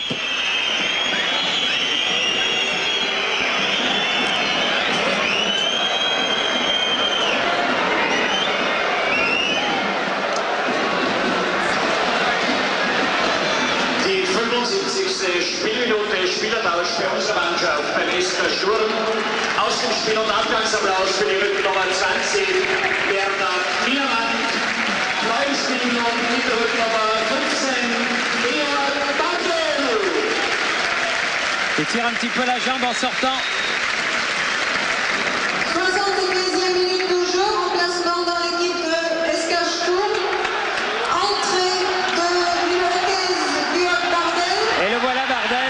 Die fünfundsiebzigste Spielminute, Spielertausch für unsere Mannschaft beim S K Sturm. Aus dem Spiel und Abgangsapplaus für die Rücknummer zwanzig, Werner Biermann. Neue Spielminute mit der Rücknummer fünfzehn, Georg Bartel. Il tire un petit peu la jambe en sortant. soixante-quinzième minute de jeu, remplacement dans l'équipe de S K Sturm. Entrée de numéro quinze, Georg Bardel. Et le voilà Bardel.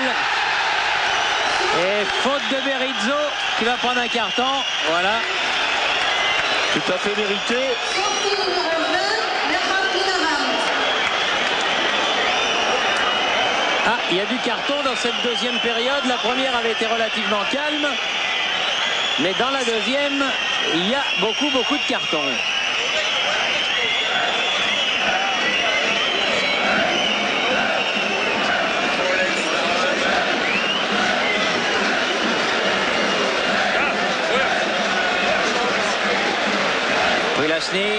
Et faute de Berizzo qui va prendre un carton. Voilà. Tout à fait mérité. Sortie numéro vingt, Merhard Minavan. Ah, il y a du carton dans cette deuxième période. La première avait été relativement calme. Mais dans la deuxième, il y a beaucoup, beaucoup de cartons. Prilasnig.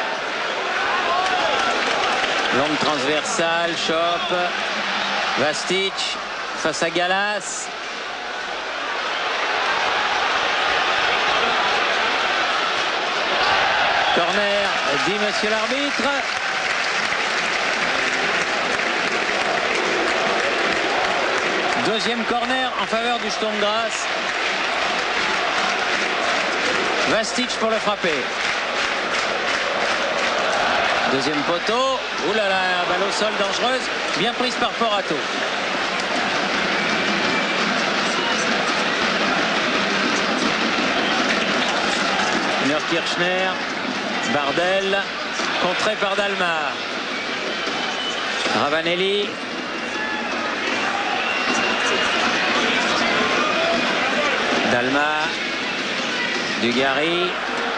Longue transversale, Chop. Vastic face à Galas. Corner, dit monsieur l'arbitre. Deuxième corner en faveur du Sturm Graz. Vastic pour le frapper. Deuxième poteau. Ouh là là, balle au sol dangereuse. Bien prise par Porato. Kirchner. Bardel, contré par Dalma. Ravanelli. Dalma. Dugarry.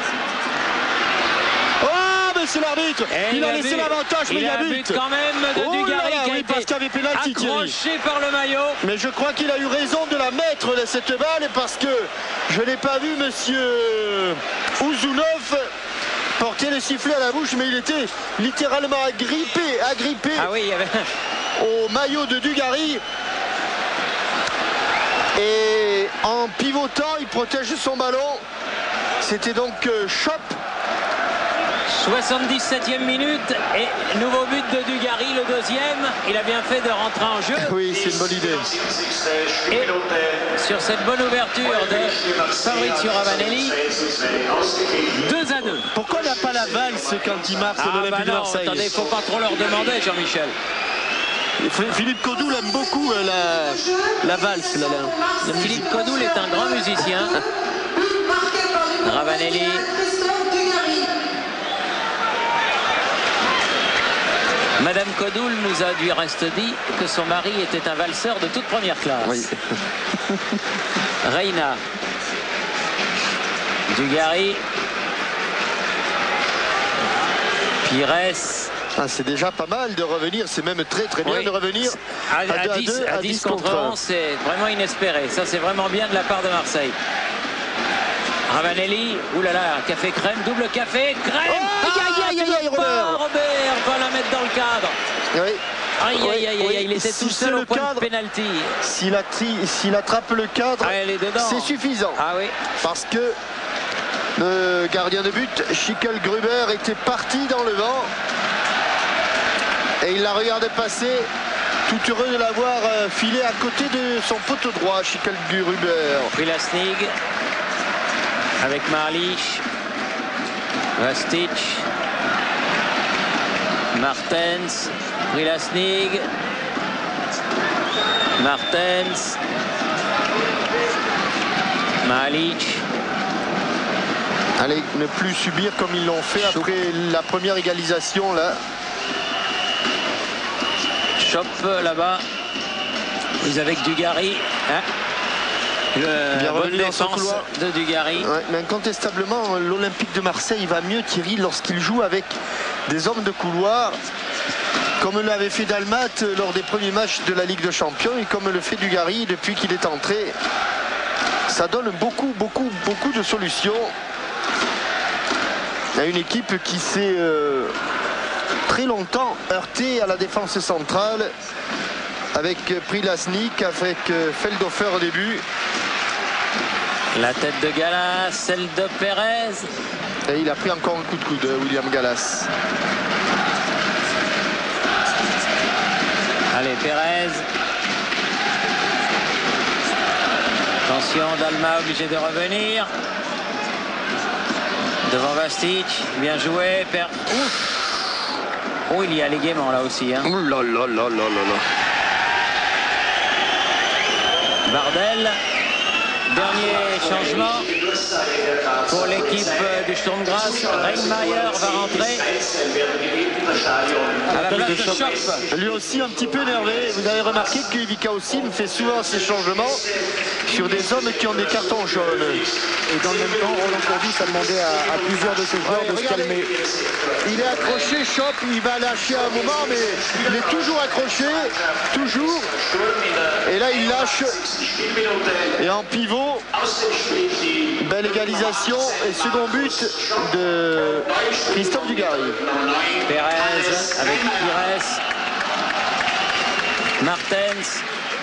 Oh, monsieur l'arbitre, il a laissé l'avantage, mais il y a but. quand même de Oh Dugarry là là, qui a oui, été parce qu'il y avait pénalty, Thierry. accroché par le maillot. Mais je crois qu'il a eu raison de la mettre, cette balle, parce que je n'ai pas vu monsieur Ouzounov porter le sifflet à la bouche, mais il était littéralement agrippé, agrippé Ah oui, il y avait... au maillot de Dugarry. Et en pivotant, il protège son ballon. C'était donc euh, Chop. soixante-dix-septième minute et nouveau but de Dugarry, le deuxième. Il a bien fait de rentrer en jeu. Oui, c'est une bonne idée. Et sur cette bonne ouverture de Fabrizio Ravanelli, deux à deux. Pourquoi on n'a pas la valse quand il marque Ah bah l'Olympique de non, Marseille? attendez, il ne faut pas trop leur demander, Jean-Michel. Philippe Codoul aime beaucoup euh, la, la valse. Là, là. Philippe Codoul est un grand musicien. Ravanelli. Madame Codoul nous a du reste dit que son mari était un valseur de toute première classe. Oui. Reina. Dugarry. Pires. Ah, c'est déjà pas mal de revenir, c'est même très très bien Oui. de revenir à, à, à, deux, à, dix, deux, à dix contre onze, c'est vraiment inespéré. Ça, c'est vraiment bien de la part de Marseille. Ravanelli, oulala, café crème, double café, crème. Oh, aïe, aïe, aïe, aïe, Robert. Robert va la mettre dans le cadre. Oui. Aïe, Oui, aïe, aïe, oui. aïe, il était Si tout c'est seul le au point cadre, de pénalty. S'il attrape le cadre, Ah, elle est dedans. c'est suffisant. Ah oui. Parce que le gardien de but, Schickel Gruber, était parti dans le vent. Et il la regardait passer, tout heureux de l'avoir filé à côté de son poteau droit, Schickel Gruber. Prilasnig avec Marlich, Vastic, Martens, Prilasnig, Martens, Marlich. Allez, ne plus subir comme ils l'ont fait Choup. après la première égalisation là. Chop là-bas. Ils avec Dugarry. Hein, le Bien bonne revenu dans son défense couloir. de Dugarry. Ouais, mais incontestablement, l'Olympique de Marseille va mieux, Thierry, lorsqu'il joue avec des hommes de couloir, comme l'avait fait Dalmat lors des premiers matchs de la Ligue des Champions et comme le fait Dugarry depuis qu'il est entré. Ça donne beaucoup, beaucoup, beaucoup de solutions. Il y a une équipe qui s'est euh, très longtemps heurtée à la défense centrale avec Prilasnik, avec euh, Feldhofer au début. La tête de Gallas, celle de Pérez. Et il a pris encore un coup de coude, William Gallas. Allez, Pérez. Attention, Dalma obligé de revenir. Devant Vastic, bien joué. Per... Ouf. Oh, il y a les gaiements là aussi. Hein. Ouh là là là là là là. Bardel. Dernier changement pour l'équipe du Sturm Graz. Reinmayer va rentrer à la place de Chop. Lui aussi un petit peu énervé. Vous avez remarqué que Ivica aussi fait souvent ces changements sur des hommes qui ont des cartons jaunes. Et dans le même temps, Roland Courbis a demandé à, à plusieurs de ses joueurs Ouais, de se regardez. calmer. Il est accroché, Chop, il va lâcher à un moment, mais il est toujours accroché, toujours. Et là, il lâche. Et en pivot, belle égalisation et second but de Christophe Dugarry. Pérez avec Pires. Martens.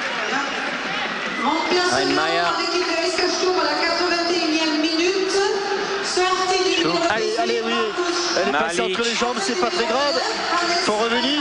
Remplacement en équipe de l'S K Sturm à la quatre-vingt-et-unième minute. Sortie du numéro Allez, dix-huit, allez, oui. Elle est passée Malik. entre les jambes, c'est pas très grave. Faut revenir.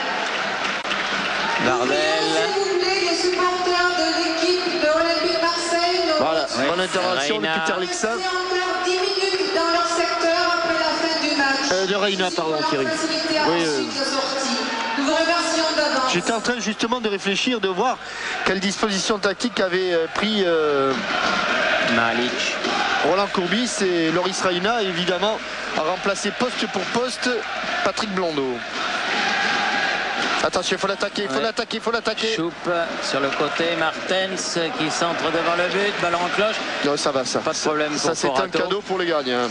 Bardel. S'il vous plaît, les supporters de l'équipe de Olympique Marseille. nos Voilà, Oui. bonne intervention de Reina. Peter Lixin. restés encore dix minutes dans leur secteur après la fin du match. Euh, de Reina, pardon, Thierry. Faciliter Oui, ensuite euh, de sortie. Nous vous remercions d'avance. J'étais en train justement de réfléchir, de voir quelle disposition tactique avait euh, pris euh, Malic. Roland Courbis et Loris Reina, évidemment, a remplacé poste pour poste Patrick Blondeau. Attention, il faut l'attaquer, il faut Ouais. l'attaquer, il faut l'attaquer. Choupe sur le côté, Martens qui centre devant le but, ballon en cloche. Non, ça va, ça. Pas de problème Ça, pour c'est un Porato. cadeau pour les gardiens.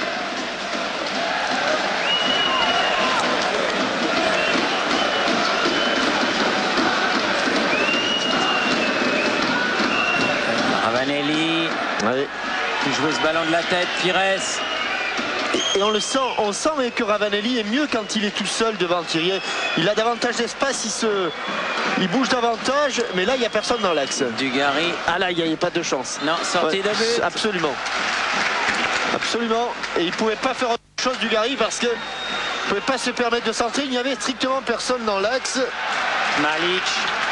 Ravanelli Ouais. qui joue ce ballon de la tête, Pires. Et on le sent, on sent que Ravanelli est mieux quand il est tout seul devant Thierry. Il a davantage d'espace, il se, il bouge davantage, mais là il n'y a personne dans l'axe. Dugarry. Ah là, il n'y a pas de chance. Non, sortie Ouais, de but. Absolument. Absolument. Et il ne pouvait pas faire autre chose du Dugarry parce que ne pouvait pas se permettre de centrer. Il n'y avait strictement personne dans l'axe. Malic.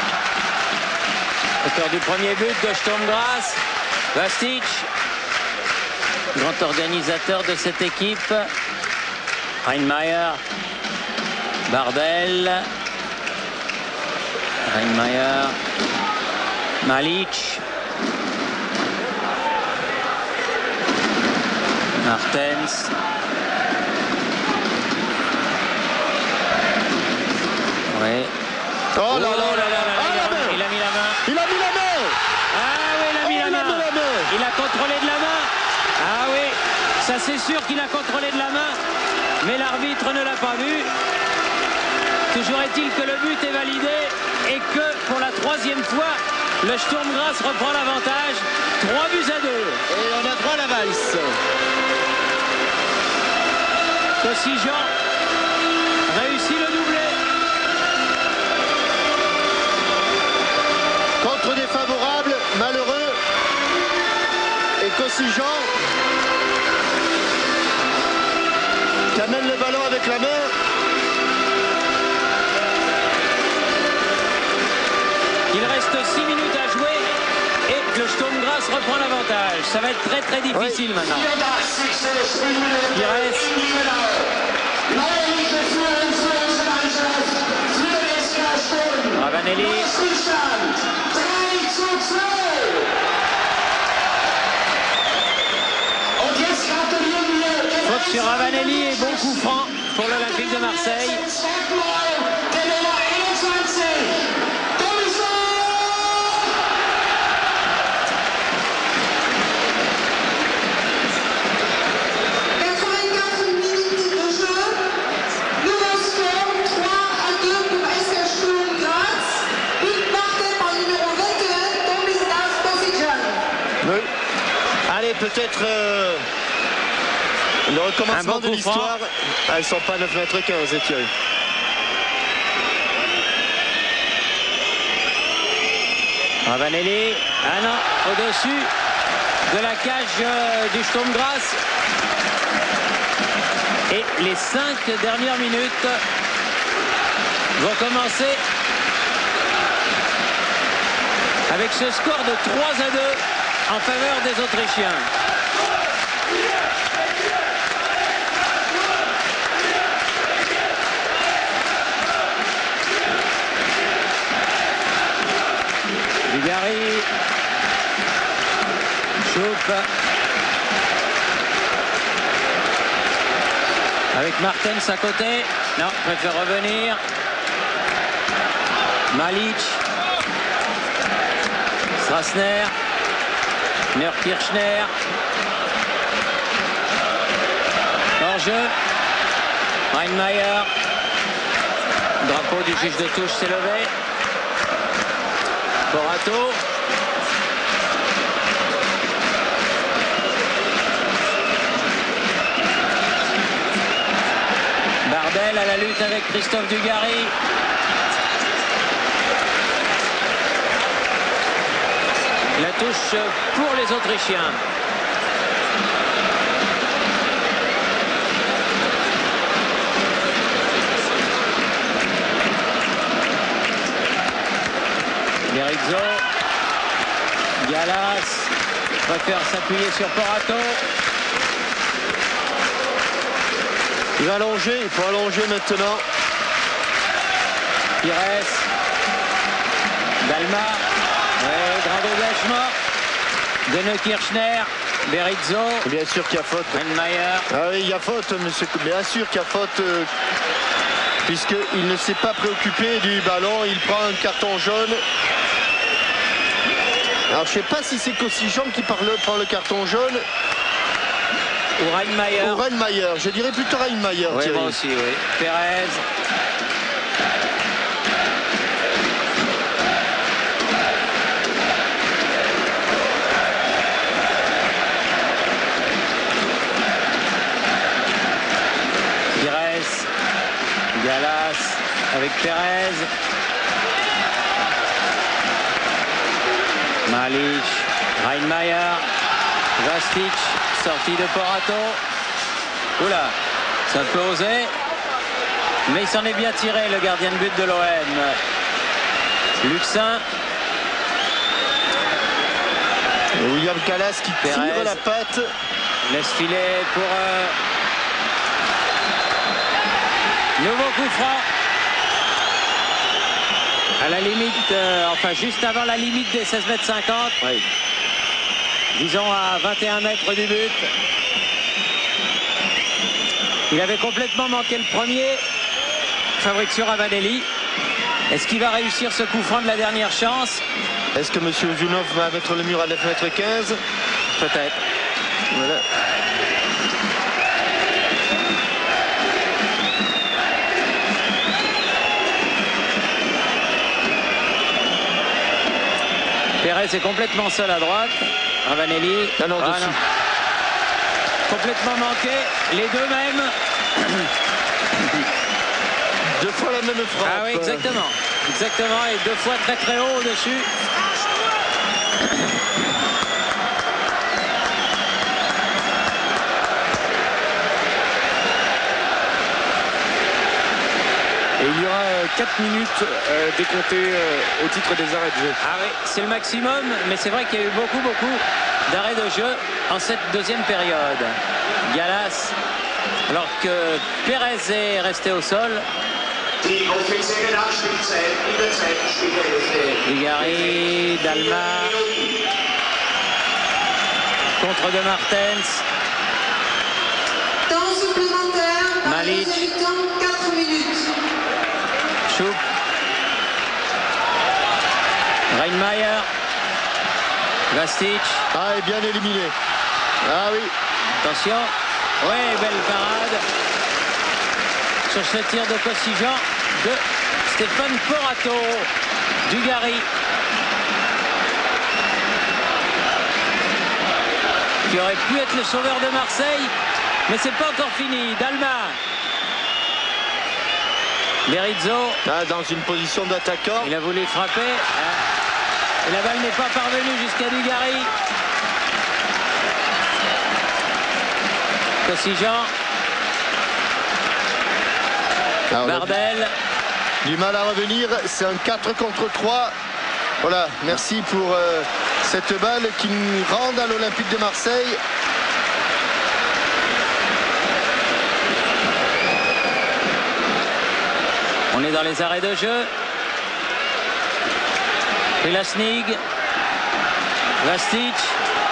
Auteur du premier but de Sturm Graz. Vastic. Grand organisateur de cette équipe. Reinmeier. Bardel. Reinmeier. Malic. Martens. Oui. Oh là Oh là là là là là, Ah, il, la a, main. il a mis la main. Il a mis la main. Ah oui, il a mis Oh, la il a main. mis la main. Il a contrôlé de la main. Ah oui, ça c'est sûr qu'il a contrôlé de la main. Mais l'arbitre ne l'a pas vu. Toujours est-il que le but est validé et que pour la troisième fois, le Sturm Graz reprend l'avantage. trois buts à deux. Et on a droit à la valse. Koscielny réussit le doublé. Contre défavorable, malheureux. Et Koscielny qui amène le ballon avec la main. Il reste six minutes à jouer et le Sturm Graz reprend l'avantage. Ça va être très très difficile Oui. maintenant. vierundachtzigste Spielminute Pires. Neuliche Führungsmannschaft für S K Sturm. Ravanelli. Spielstand drei zu zwei. Und jetzt gratulieren wir dem Faute sur Ravanelli et bon coup franc pour l'Olympique de Marseille. zum zweiten Mal der Nummer einundzwanzig. Kommissar! quatre-vingt-quatre minutes de jeu. Nouveau score, trois à deux pour S K Sturm Graz. But marqué par le numéro vingt et un, Tomislav Koscielny. Oui. Allez, peut-être euh, le Un recommencement bon de coup l'histoire. Ah, ils sont pas neuf mètres quinze, Thierry. Ravanelli, ah non, au-dessus de la cage euh, du Sturm Graz. Et les cinq dernières minutes vont commencer avec ce score de trois à deux en faveur des Autrichiens. Dugarry, Choupe, avec Martens à côté, non, préfère revenir, Malic, Strasner, Neurkirchner, hors-jeu, Reinmeier, drapeau du juge de touche s'est levé. Porato. Bardel à la lutte avec Christophe Dugarry. La touche pour les Autrichiens. Berizzo, Gallas préfère s'appuyer sur Porato. Il va allonger, il faut allonger maintenant. Pires, Dalma, ouais, grand dégagement Dene Kirchner, Berizzo, Bien sûr qu'il y a faute. Reinmayer. Ah oui, il y a faute, monsieur. Bien sûr qu'il y a faute, euh, puisqu'il ne s'est pas préoccupé du ballon. Il prend un carton jaune. Alors, je ne sais pas si c'est Koscielny qui parle, prend le carton jaune. Ou Reinmayer. Ou Reinmayer. Je dirais plutôt Reinmayer. Oui, Thierry. moi aussi, oui. Perez. Pires. Galas avec Perez. Malic. Reinmayer. Vastic. Sortie de Porato. Oula, c'est un peu osé. Mais il s'en est bien tiré, le gardien de but de l'O M. Luxin. William Gallas qui tire Perez. la patte. Laisse filer pour... Euh... Nouveau coup franc. À la limite, euh, enfin juste avant la limite des seize mètres cinquante. Oui. Disons à vingt et un mètres du but. Il avait complètement manqué le premier. Fabrizio Ravanelli. Est-ce qu'il va réussir ce coup franc de la dernière chance? Est-ce que M. Ozunov va mettre le mur à neuf mètres quinze? Peut-être. Voilà. Perez est complètement seul à droite. Ravanelli. Ah non, Ah dessus. non. Complètement manqué. Les deux mêmes. Deux fois la même frappe. Ah oui, exactement. Exactement. Et deux fois très très haut au-dessus. Et il y aura quatre minutes euh, décomptées euh, au titre des arrêts de jeu. Ah oui, c'est le maximum, mais c'est vrai qu'il y a eu beaucoup, beaucoup d'arrêts de jeu en cette deuxième période. Galas, alors que Perez est resté au sol. Die offizielle Nachspielzeit in der zweiten Spielhälfte. Dugarry, Dalma, contre de Martens. Temps supplémentaire, par Malic. les habitants, quatre minutes. Choup. Reinmayer. Vastic. Ah, et bien éliminé. Ah oui. Attention. Oui, belle parade. Sur ce tir de Koscielny de Stéphane Porato. Dugarry. Qui aurait pu être le sauveur de Marseille. Mais c'est pas encore fini. Dalma. Berizzo. Ah, dans une position d'attaquant. Il a voulu frapper. Et la balle n'est pas parvenue jusqu'à Dugarry. Koscielny. Ah, on a Bardel. du mal à revenir. C'est un quatre contre trois. Voilà, merci pour euh, cette balle qui nous rend à l'Olympique de Marseille. On est dans les arrêts de jeu. Prilasnig. Vastic.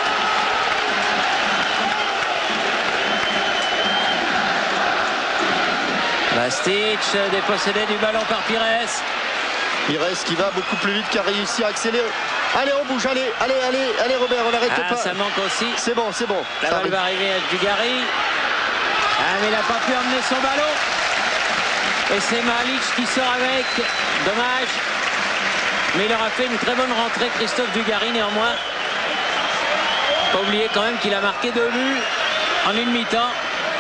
Vastic dépossédé du ballon par Pires. Pires qui va beaucoup plus vite, qui a réussi à accélérer. Allez, on bouge, allez, allez, allez, allez Robert, on n'arrête Ah, pas. ça manque aussi. C'est bon, c'est bon. La Ça balle arrive. va arriver à Dugarry. Ah, mais il n'a pas pu emmener son ballon. Et c'est Malic qui sort avec. Dommage. Mais il aura fait une très bonne rentrée, Christophe Dugarry, néanmoins. Pas oublier quand même qu'il a marqué deux buts en une mi-temps.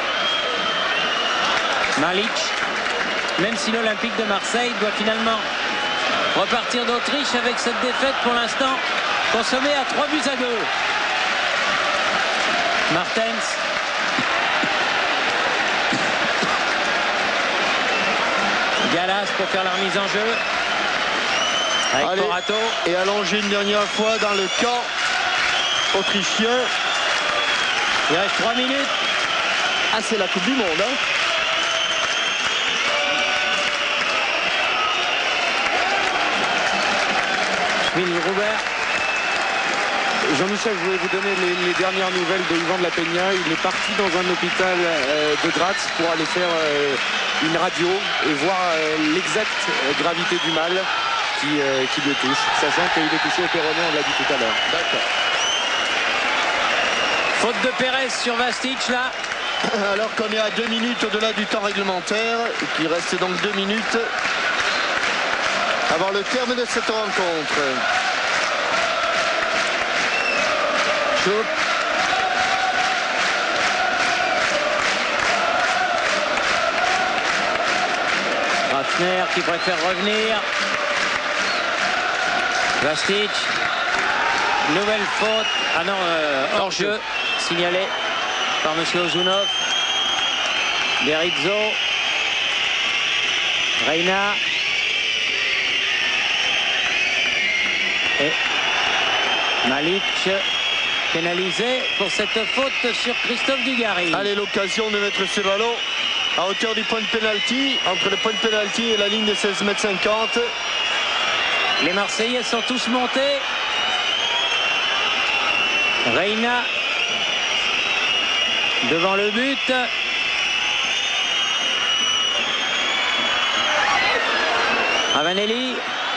Malic, même si l'Olympique de Marseille doit finalement repartir d'Autriche avec cette défaite pour l'instant consommée à trois buts à deux. Martens. Galas pour faire la remise en jeu. Avec Allez. Porato. Et allongé une dernière fois dans le camp autrichien. Il reste trois minutes. Ah, c'est la Coupe du Monde, hein. Schmil Robert. Jean-Michel, je voulais vous donner les, les dernières nouvelles de Yvan de la Peña. Il est parti dans un hôpital euh, de Graz pour aller faire euh, une radio et voir euh, l'exacte gravité du mal qui, euh, qui le touche, sachant qu'il est touché au péroné, on l'a dit tout à l'heure. D'accord. Faute de Pérez sur Vastic là. Alors qu'on est à deux minutes au-delà du temps réglementaire, et qu'il reste donc deux minutes avant le terme de cette rencontre. Choup. Ratner qui préfère revenir. Vastic. Nouvelle faute. Ah non, euh, hors-jeu signalé par M. Ozunov. Berizzo. Reina. Et Malic pénalisé pour cette faute sur Christophe Dugarry. Allez, l'occasion de mettre ce ballon à hauteur du point de pénalty, entre le point de pénalty et la ligne des seize mètres cinquante. Les Marseillais sont tous montés. Reina devant le but. Ravanelli.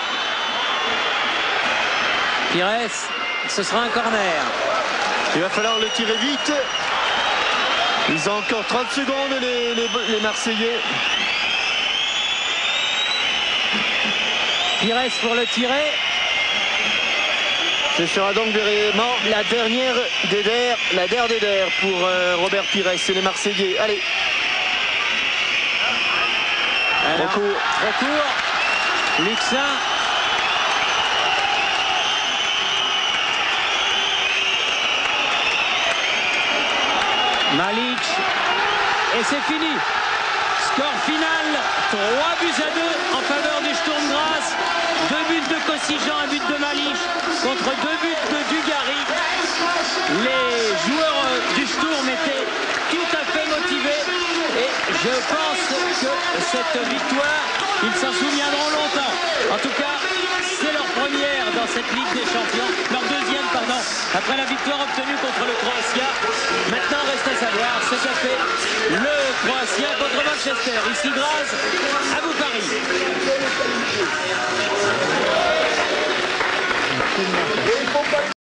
Pires. Ce sera un corner. Il va falloir le tirer vite. Ils ont encore trente secondes, les, les, les Marseillais. Pires pour le tirer. Ce sera donc vraiment la dernière d'Eder, la dernière d'Eder pour euh, Robert Pires et les Marseillais. Allez. Alors, trop court. Trop court. Luxin. Malic. Et c'est fini. Score final, trois buts à deux en faveur du Sturm Graz. Deux buts de Koscielny, un but de Malic contre deux buts de Dugarry. Les joueurs du Sturm étaient tout à fait motivés et je pense que cette victoire, ils s'en souviendront longtemps. En tout cas, c'est leur première dans cette Ligue des Champions, leur deuxième, pardon, après la victoire obtenue contre le Croatia. Maintenant, reste à savoir ce qu'a fait le Croatien contre Manchester. Ici Graz, à vous Paris.